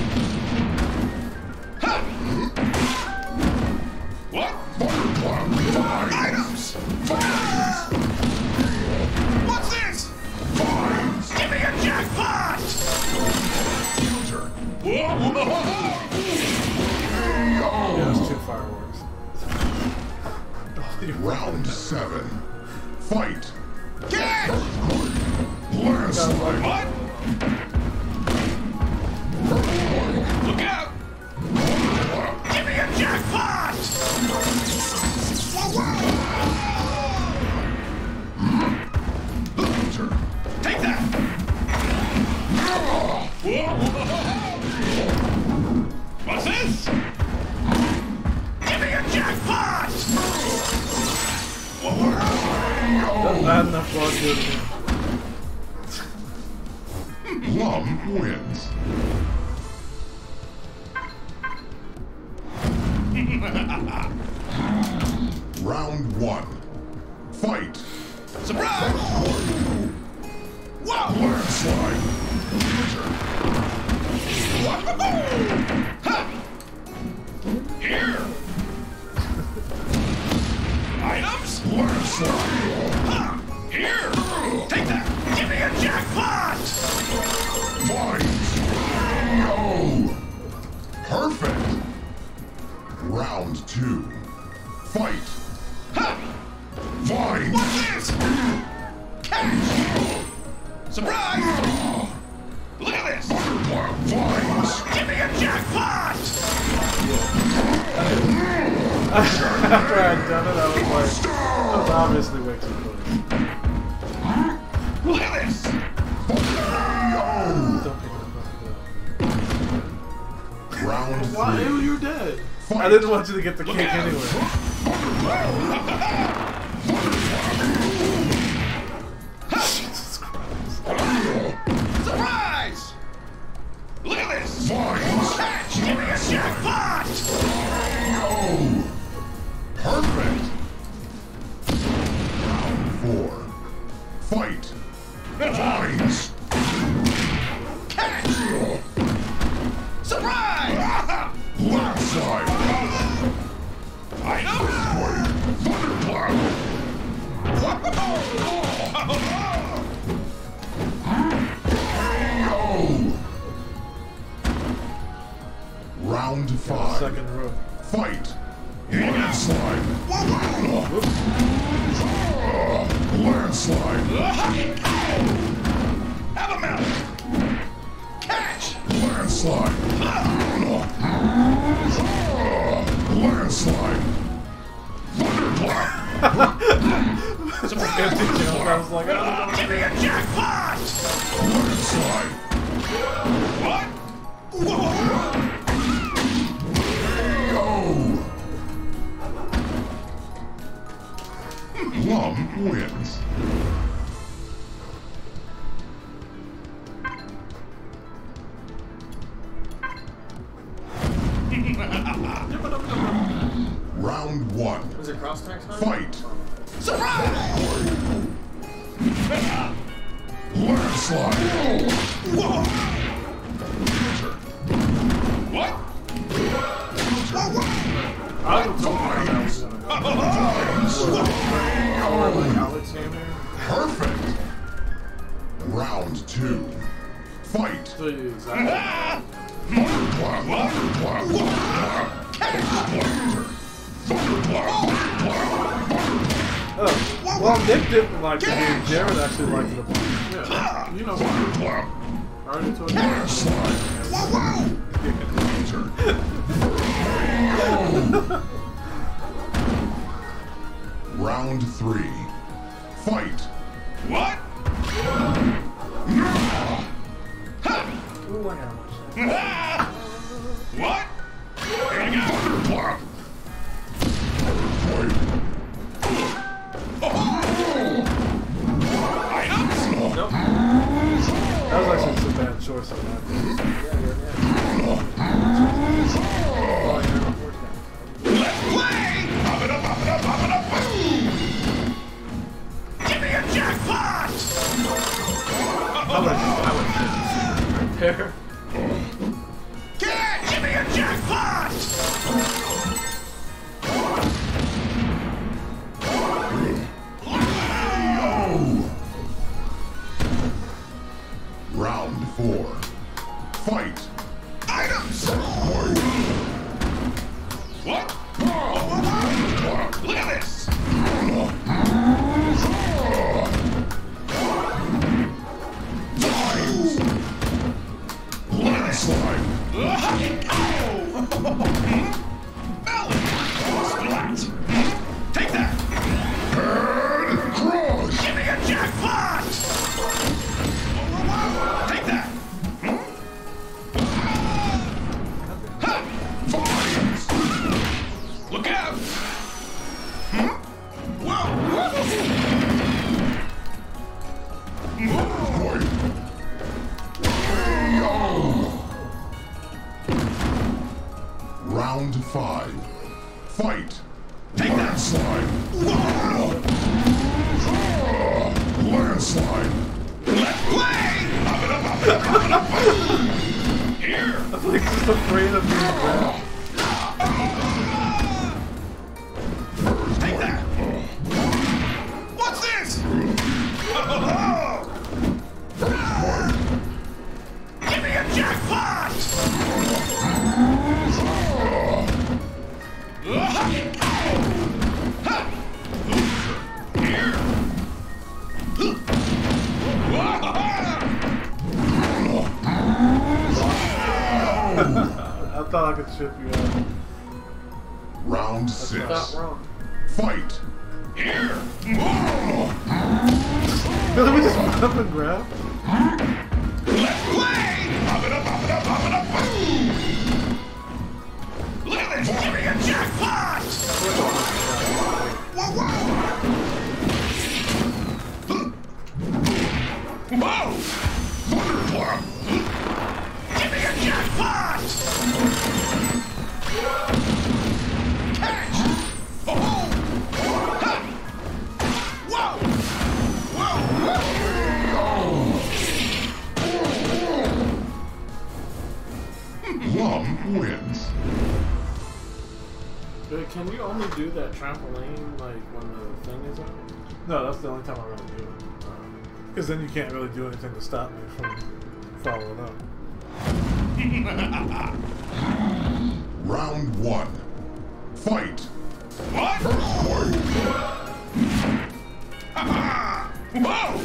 What? Thunderclap. Items! Vines. What's this? Vines. Give me a jackpot! Future. Yeah, it's two fireworks. Round seven. Fight. Catch! Landslide. What? Look out! Give me a jackpot! Future. Take that! What's this? Give me a jackpot! Not enough blood to do it again. Plum wins. Round one. Fight. Surprise! Whoa! Landslide. Ha! Here! Items? Landslide. Ha! Here! Take that! Give me a jackpot! Vines. Yo. Perfect. Round two. Fight. Ha! Vines. What's this? Catch! Surprise! Look at this! Vines. Give me a jackpot! After I had done it, I was like, that was obviously way too close. Look at this! Don't pick it up. Round Why? three. You're dead. I didn't want you to get the cake anyway. Jesus Christ. Surprise! Look at this! Vines. Catch! Give me a jackpot! Yo. Perfect. Round four. Fight. Vines. Catch! Surprise! Left side. Item? Thunderclap. Yo. Round five. Second row. Fight. Landslide. Landslide. Have a mouth! Catch! Landslide. Landslide. Thunderclap. Empty jump. I was like, oh. Give me a jackpot! Landslide. What? Whoa! Go. Plum wins. Round one. Was it cross tax time? Fight. Surprise! Landslide. Whoa! What? I don't know how that was gonna go. Vines. Or like Alex Hammer. Perfect. Round two. Fight. So you Zach. Thunderclap. Thunderclap. Thunderclap. Thunderclap. Oh, well, Nick didn't like the game. Jared actually liked it a bunch. Yeah. You know. Thunderclap. I already told you. Landslide. Round three. Fight. What? Ooh, I gotta watch that. What? Here you go. Thunderclap. Items? Nope. That was actually just a bad choice on that. Oh, you're on fourth down. Let's play! Pop it up, pop it up, pop it up, boom! Give me a jackpot! I would I would have right there. Get! Give me a jackpot! Round four. Fight. Items! What? Look at this! Landslide. Splat! Take that! And crush. Give me a jackpot! Take that! Look out! Round five. Fight. Take that! Landslide. Landslide. Let's play! Pop it up, pop it up, pop it up, pop it up. Here! I was like just afraid of being grabbed. Take that! What's this? Give me a jackpot! Here! I thought I could ship you out. Round Not six. wrong. Fight. Here! Did we just run up and grab? Let's play! Pop it up, pop it up, pop it up, boom! Look at this! Give me a jackpot! Whoa, whoa! Whoa! Thunderclap. Give me a jackpot! Catch! Oh! Ha! Whoa! Whoa! Plum wins. But can you only do that trampoline like when the thing is on? No, that's the only time I really do it. Because then you can't really do anything to stop me from following up. Round one. Fight. What? Ha ha! Whoa!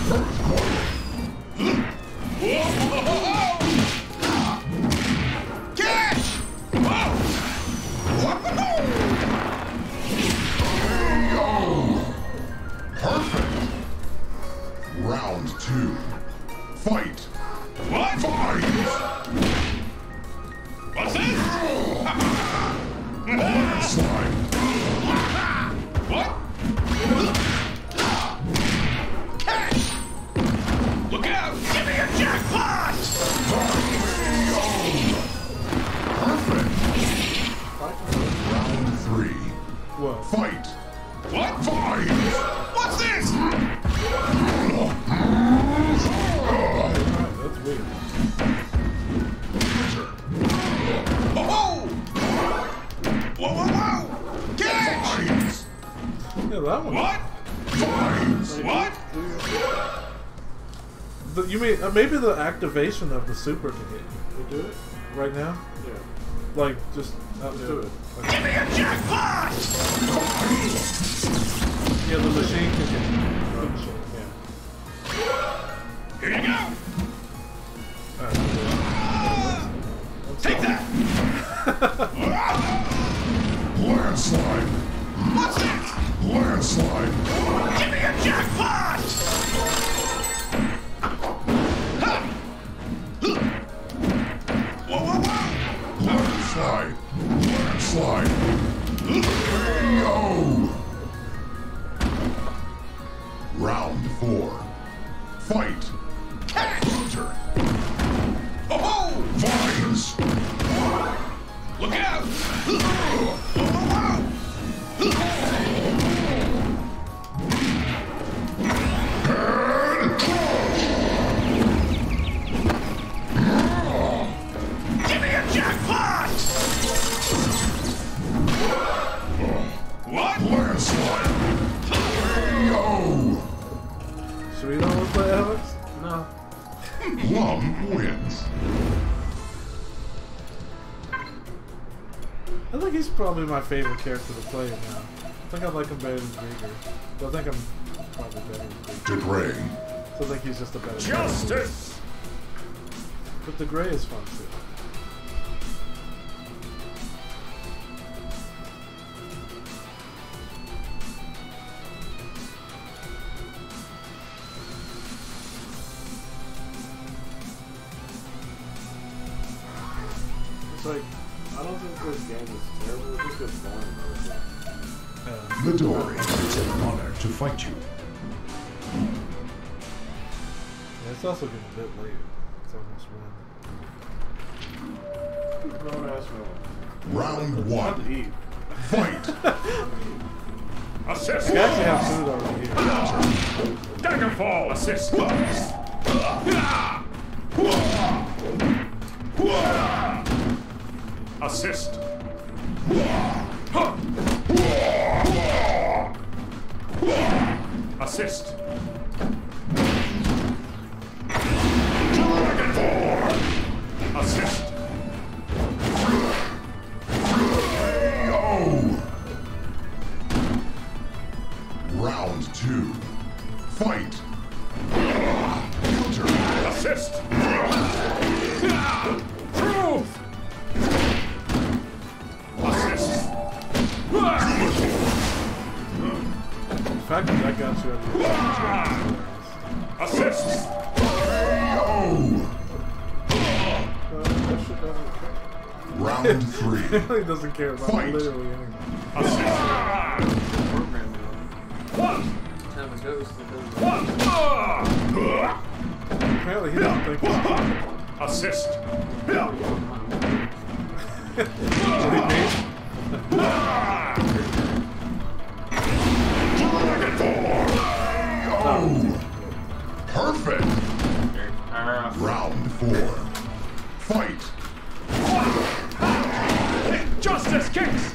Whoa! Catch! Whoa! Perfect. Round two. Fight. What? Fight. What's this? Landslide. What? Catch! Look out! Give me a jackpot! Perfect. Round three. What? Fight. What? Fight. What's this? That's weird. Oh! Whoa, whoa, whoa! Catch! Fight. Yeah, that one. What? Fight. What? The, you mean uh, maybe the activation of the super can hit you? We do it? Right now? Yeah. Like, just... Let's do it. Okay. Give me a jackpot! Yeah, the machine can hit you. The machine, yeah. Here you go! Alright. Take that! Landslide. What's that? Landslide. Give me a jackpot! Ha! Whoa, whoa, whoa! Landslide. Landslide. Yo! Round four. Fight. Counter. Oh! Vines. Look out! Whoa, whoa, Give me a jackpot! What? Landslide. Yo! Should we know what's play, Alex? No. Plum wins. I think he's probably my favorite character to play now. I think I like him better than Grieger. But I think I'm probably better than Grieger. DeGray. So I think he's just a better character. Justice! But the gray is fun too. It's like, I don't think this game is terrible, it's just gets boring. Uh, Midori. It's an honor to fight you. yeah, it's also getting a bit late. It's almost one. Grown ass man. Round Time to one. eat. Fight. Assist! We actually have food already here. Daggerfall! Assist! Assist! Assist! Dragonfall! Assist! Yo! Round two. Fight. Counter. Assist! Truth! Assist! The fact that I got you at the Assist! Yo! uh, that shit doesn't care. Round three. He really doesn't care about Fight. literally anything. Assist! Program What? have a ghost that doesn't. What? Apparently he doesn't think it's fun. Assist! What he mean? Yo! Perfect. Round four. Fight. Justice kicks!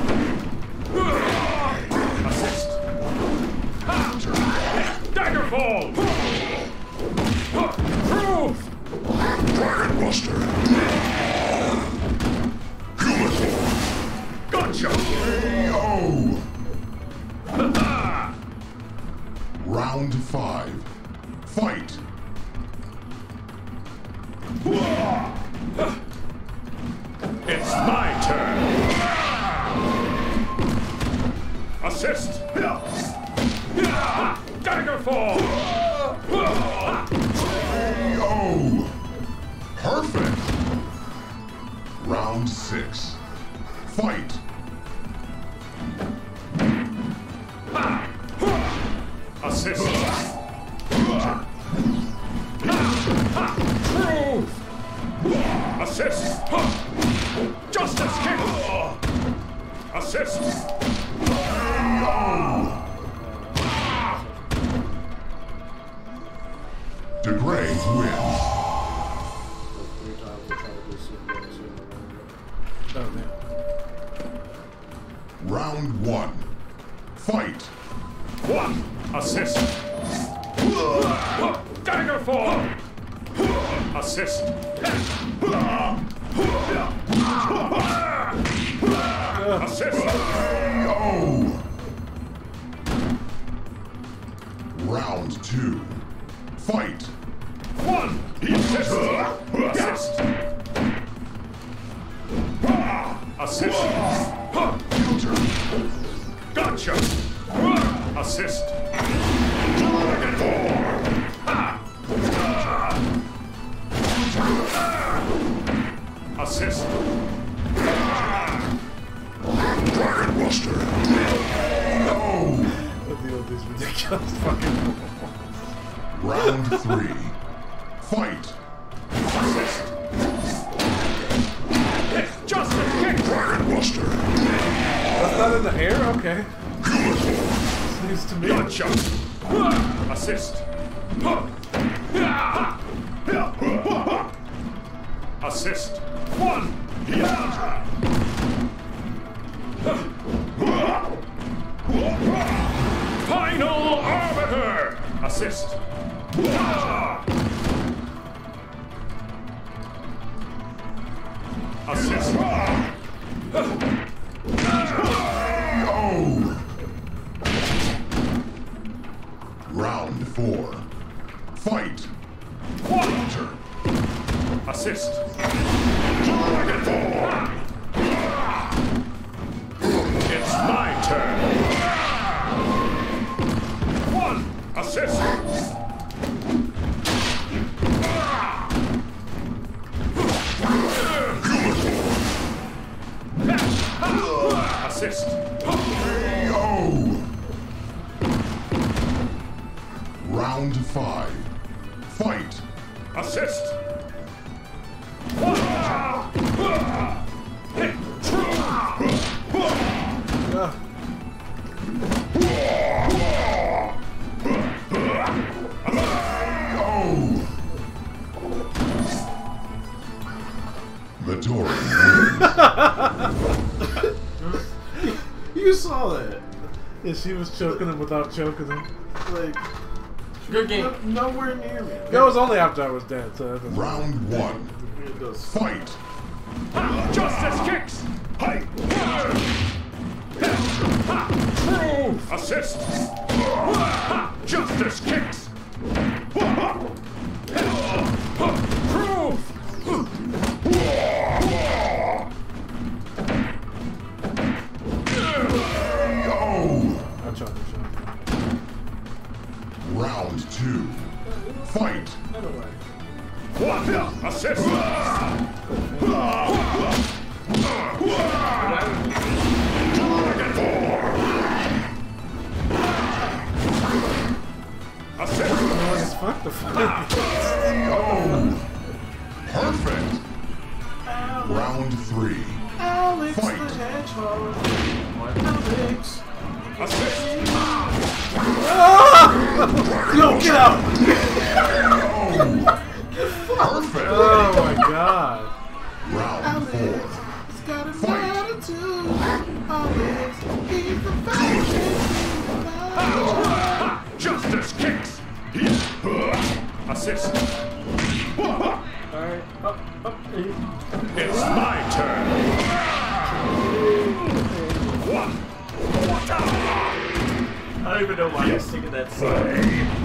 Assist! Daggerfall! Truth! Dragon Buster. Gotcha! Yo! Round five. Fight. It's my turn! Assist! Daggerfall! Yo! Perfect. Round six. Fight. Assist! Truth! Assist! Justice kick! Assist! Yo! DeGray wins. Three times I try to do super games here. Oh man. Round one. Fight. One! Assist! Dagger form! Assist! Assist! Oh! Round two. Fight! One! Assist! Assist! Assist! Counter! Gotcha! Assist! Dragon form! Ha! Assist! Dragon Buster! Oh! The old these ridiculous fucking. Round three. Fight! Assist! Justice kick! Dragon Buster! That's not in the air? Okay. Seems to me. Gotcha! Assist! Assist! One! Final Arbiter! Assist! Assist! Oh! Round four. Fight! Counter! Assist! Dragon form! It's my turn! One! Assist! Assist! Oh! Round five. Fight! Assist! Oh! Midori wins. You saw that. Yeah, she was choking him without choking him. Like, Good game. no, nowhere near me. That was only after I was dead, so that doesn't- Round one. It does. Fight! Justice kicks! Hey! True! Assist! Justice kicks! Proof! Oh! I tried to show. Round two. Fight! One! Assist! Dragon form! Assist! It's fuck the fuck. Oh! Perfect! Round three. Alex the Fight. Hedgehog. Alex. Assist! Yo, get out! Perfect! Oh my god. Round four. He's got an Fight. attitude. Alex, he's the fashion. Justice kicks! Assist! Alright, up, up, eight. It's my turn! One! I don't even know why I was thinking that song.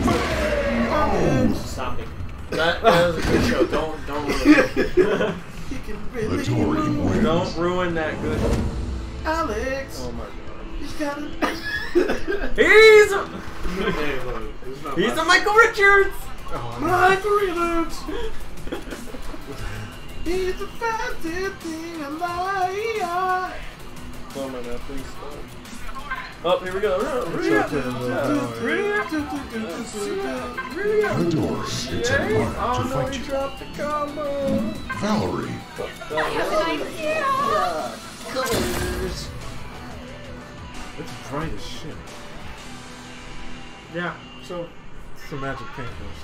Stop it. That, that was a good show. Don't, don't ruin it. He can really Midori move. wins. Don't ruin that good. Alex, Oh my god. he's got an. He's a, Hey, look, it's not he's my- a Michael Richards! Michael Richards. He's the fastest thing alive. Oh my god, please stop. Oh, here we go. Midori, it's an honor to Oh no, fight he you. dropped the combo. Valerie, I have an idea! Colors. It's bright as shit. Yeah, so. It's the magic paintbrush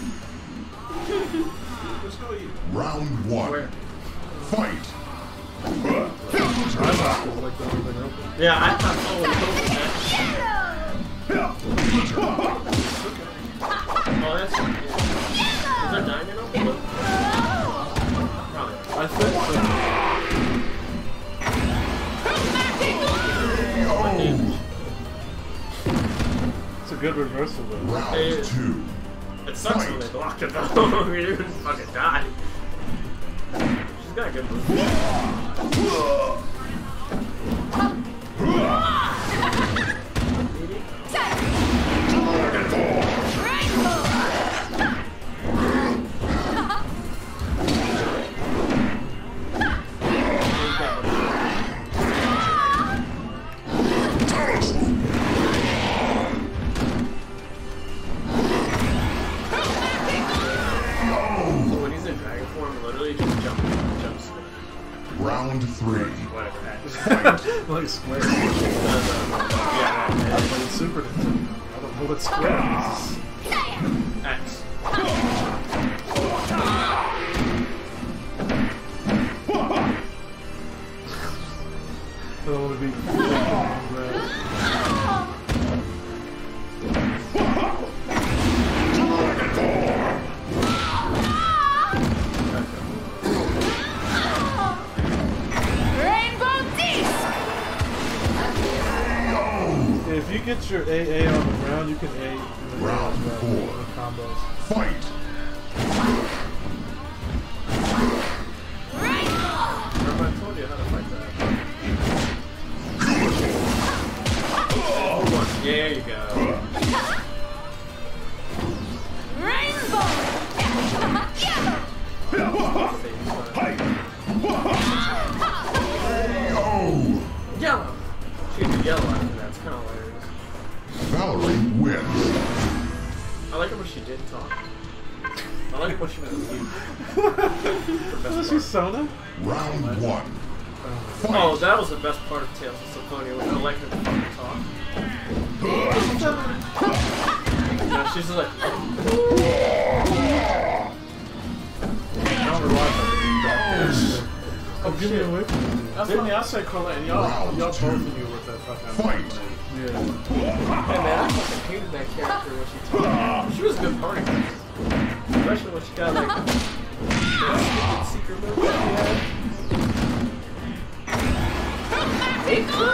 stuff. round one. Where? Fight! Eyebrows like the only thing open. Yeah, I thought oh, it was open. Oh, that's. good reversal though. Round Hey. two. It sucks when they block it though. You didn't fucking die. She's got a good move. When he's in dragon form, literally just jump, jump square. Round three. Whatever that is. Like square. Yeah, I played Super Nintendo. I don't know what square is. X. I don't want to be. Rainbow Disc! If you get your A A on the ground, you can A in the Round ground as well, four. with combos. Fight. Remember I told you how to fight that. Oh, there you go. Rainbow! Yellow! She did yellow after that. It's kind of hilarious. Valerie wins. I like it when she did talk. I like it when she was mute. Isn't she Sona? Round one. Oh, that was the best part of Tales of Symphonia when I like her to fucking talk. You know, she's just like, I don't realize that. Oh, give me away from me. That's funny. I said Colette, and y'all, Round y'all two. both of you with that fucking. Fight. Yeah. hey man, I fucking hated that character when she talked. She was a good party character. Especially when she got like that stupid secret move that she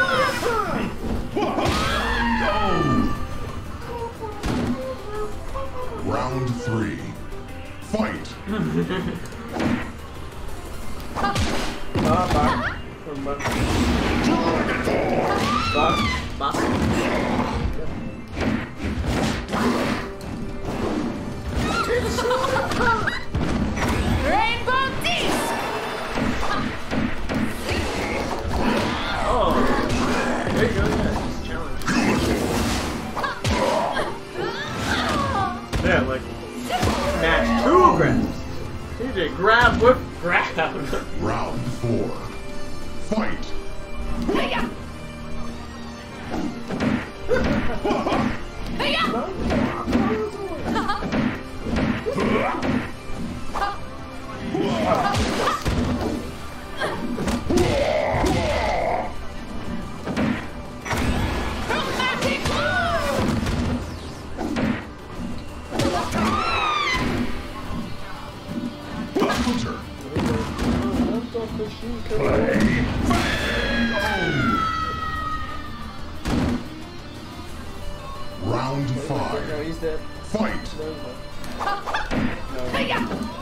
had. Round three. Fight. Ah, back. Remember. Back. Back. Rainbow Disc! Oh. There you go, yeah. Challenge. Yeah, like match two grabs. He did grab, whip, grab. Round four. Fight. Hiya! Hiya! Counter. Play. Round No, five. he's dead. Fight. Hiya!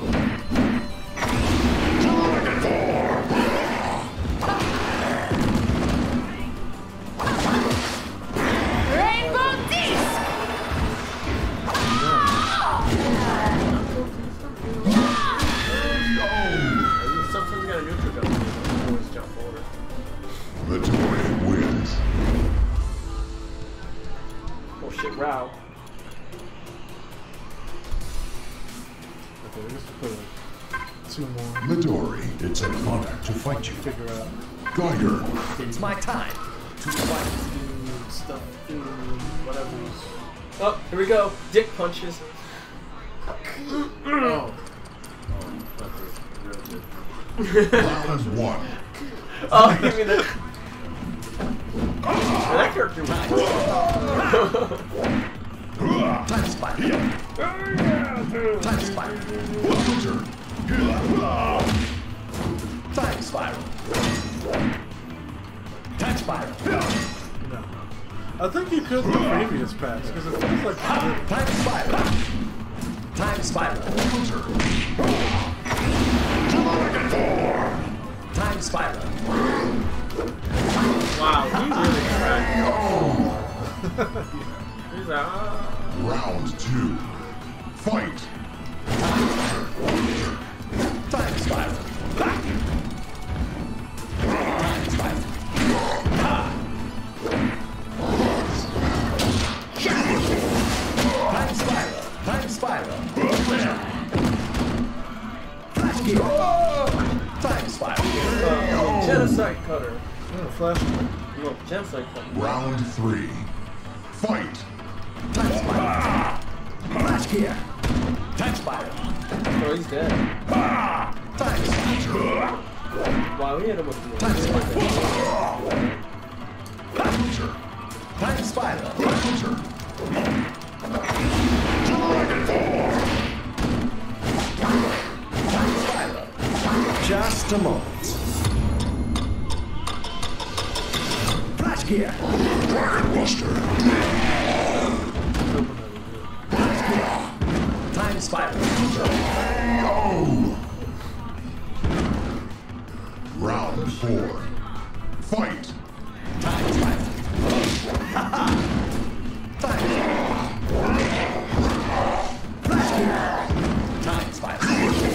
Rainbow Disc! Sometimes you got a neutral gun. You can always jump forward. Midori wins. Oh shit, Rao. Okay, let's put a, two more. Midori, it's an honor to fight you. Figure out. Geiger. It's my time to fight. Food, stuff, food, whatever. Oh, here we go. Dick punches. Oh. Round one. Oh, give me that. Oh, that character was Time spiral. Time spiral. Counter. Time spiral. Time spiral. I think you could do previous packs because it feels like Time spiral. Time spiral. Time spiral. Wow, he really tried. He's like, ah. Round two. Fight. Time spiral. Time spiral. Time spiral. Time spiral. Flash gear. Time spiral. Uh, genocide cutter. yeah, flash. No, genocide cutter. Round three. Fight. Time spiral. Flash gear. Time spiral. Oh, he's dead. Time spiral. Wow, he hit him with the Time spiral. Time spiral. Time spiral. Just a moment. Flash gear. Dragon Buster. Time spiral. Round four. Fight. Time spiral. Time spiral. Flash gear. Time spiral.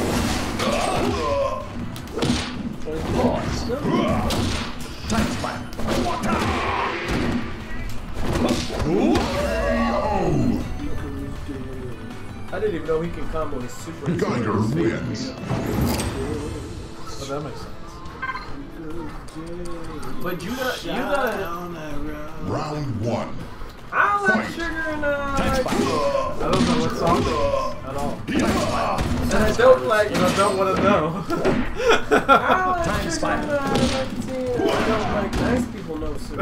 Pause. Time spiral. I didn't even know he can combo his super. Geiger wins. Oh, that makes sense. But you got, you got. Round one. I don't like sugar and uh. Time spiral. I don't know what song it is at all. And I don't like. And I don't want to know. I don't like Time sugar spiral. and uh, I like tea. I don't like nice people know sugar.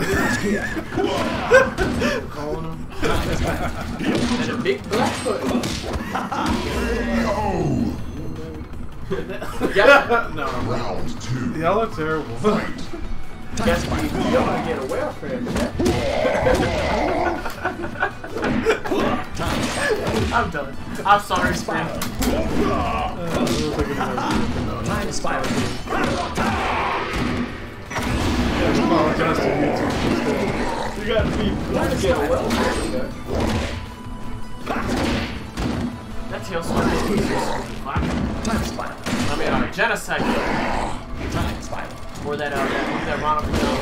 Calling him. And a big black foot. Yeah. No. Round two. Y'all are terrible. Fight. Guess what? You don't want to get a welfare check. I'm done. I'm sorry, Spiral. Time spiral. Apologize to YouTube. You gotta be trying to get a welfare check. That's your story. Time spiral. I mean, uh, genocide. Time spiral. Or that, uh, that, that Ronald McDonald.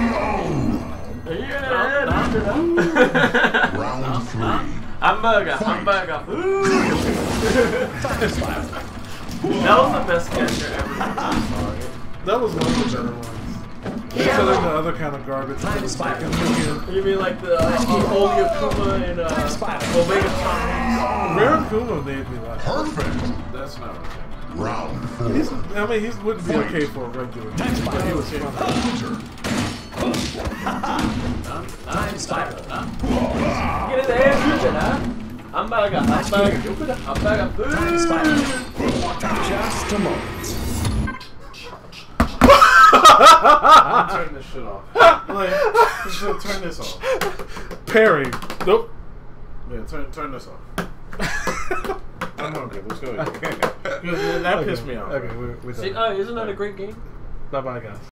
Yeah, Round three. Hamburger, hamburger. Time spiral. That was the best character ever. I'm sorry. That was one of the better ones. Better than the other kind of garbage. Time spiral. You mean like the uh, Holy Akuma and uh, Time spiral. Omega Time? Rare Kuma made me laugh. Perfect. That's not okay. Round He's, four. I mean, he wouldn't be okay for a regular. Time But he was spiral. fun. Time spiral. Get in there, Jupiter. Hamburger, hamburger, Jupiter, hamburger, Time spiral. food. Just a moment. I'm turning this shit off. Like, just turn this off. Perry. Nope. Yeah, turn turn this off. I'm hungry. Let's go. Okay. That pissed me off. Okay, we, we're See, done. uh, isn't that a great game? Bye bye, guys.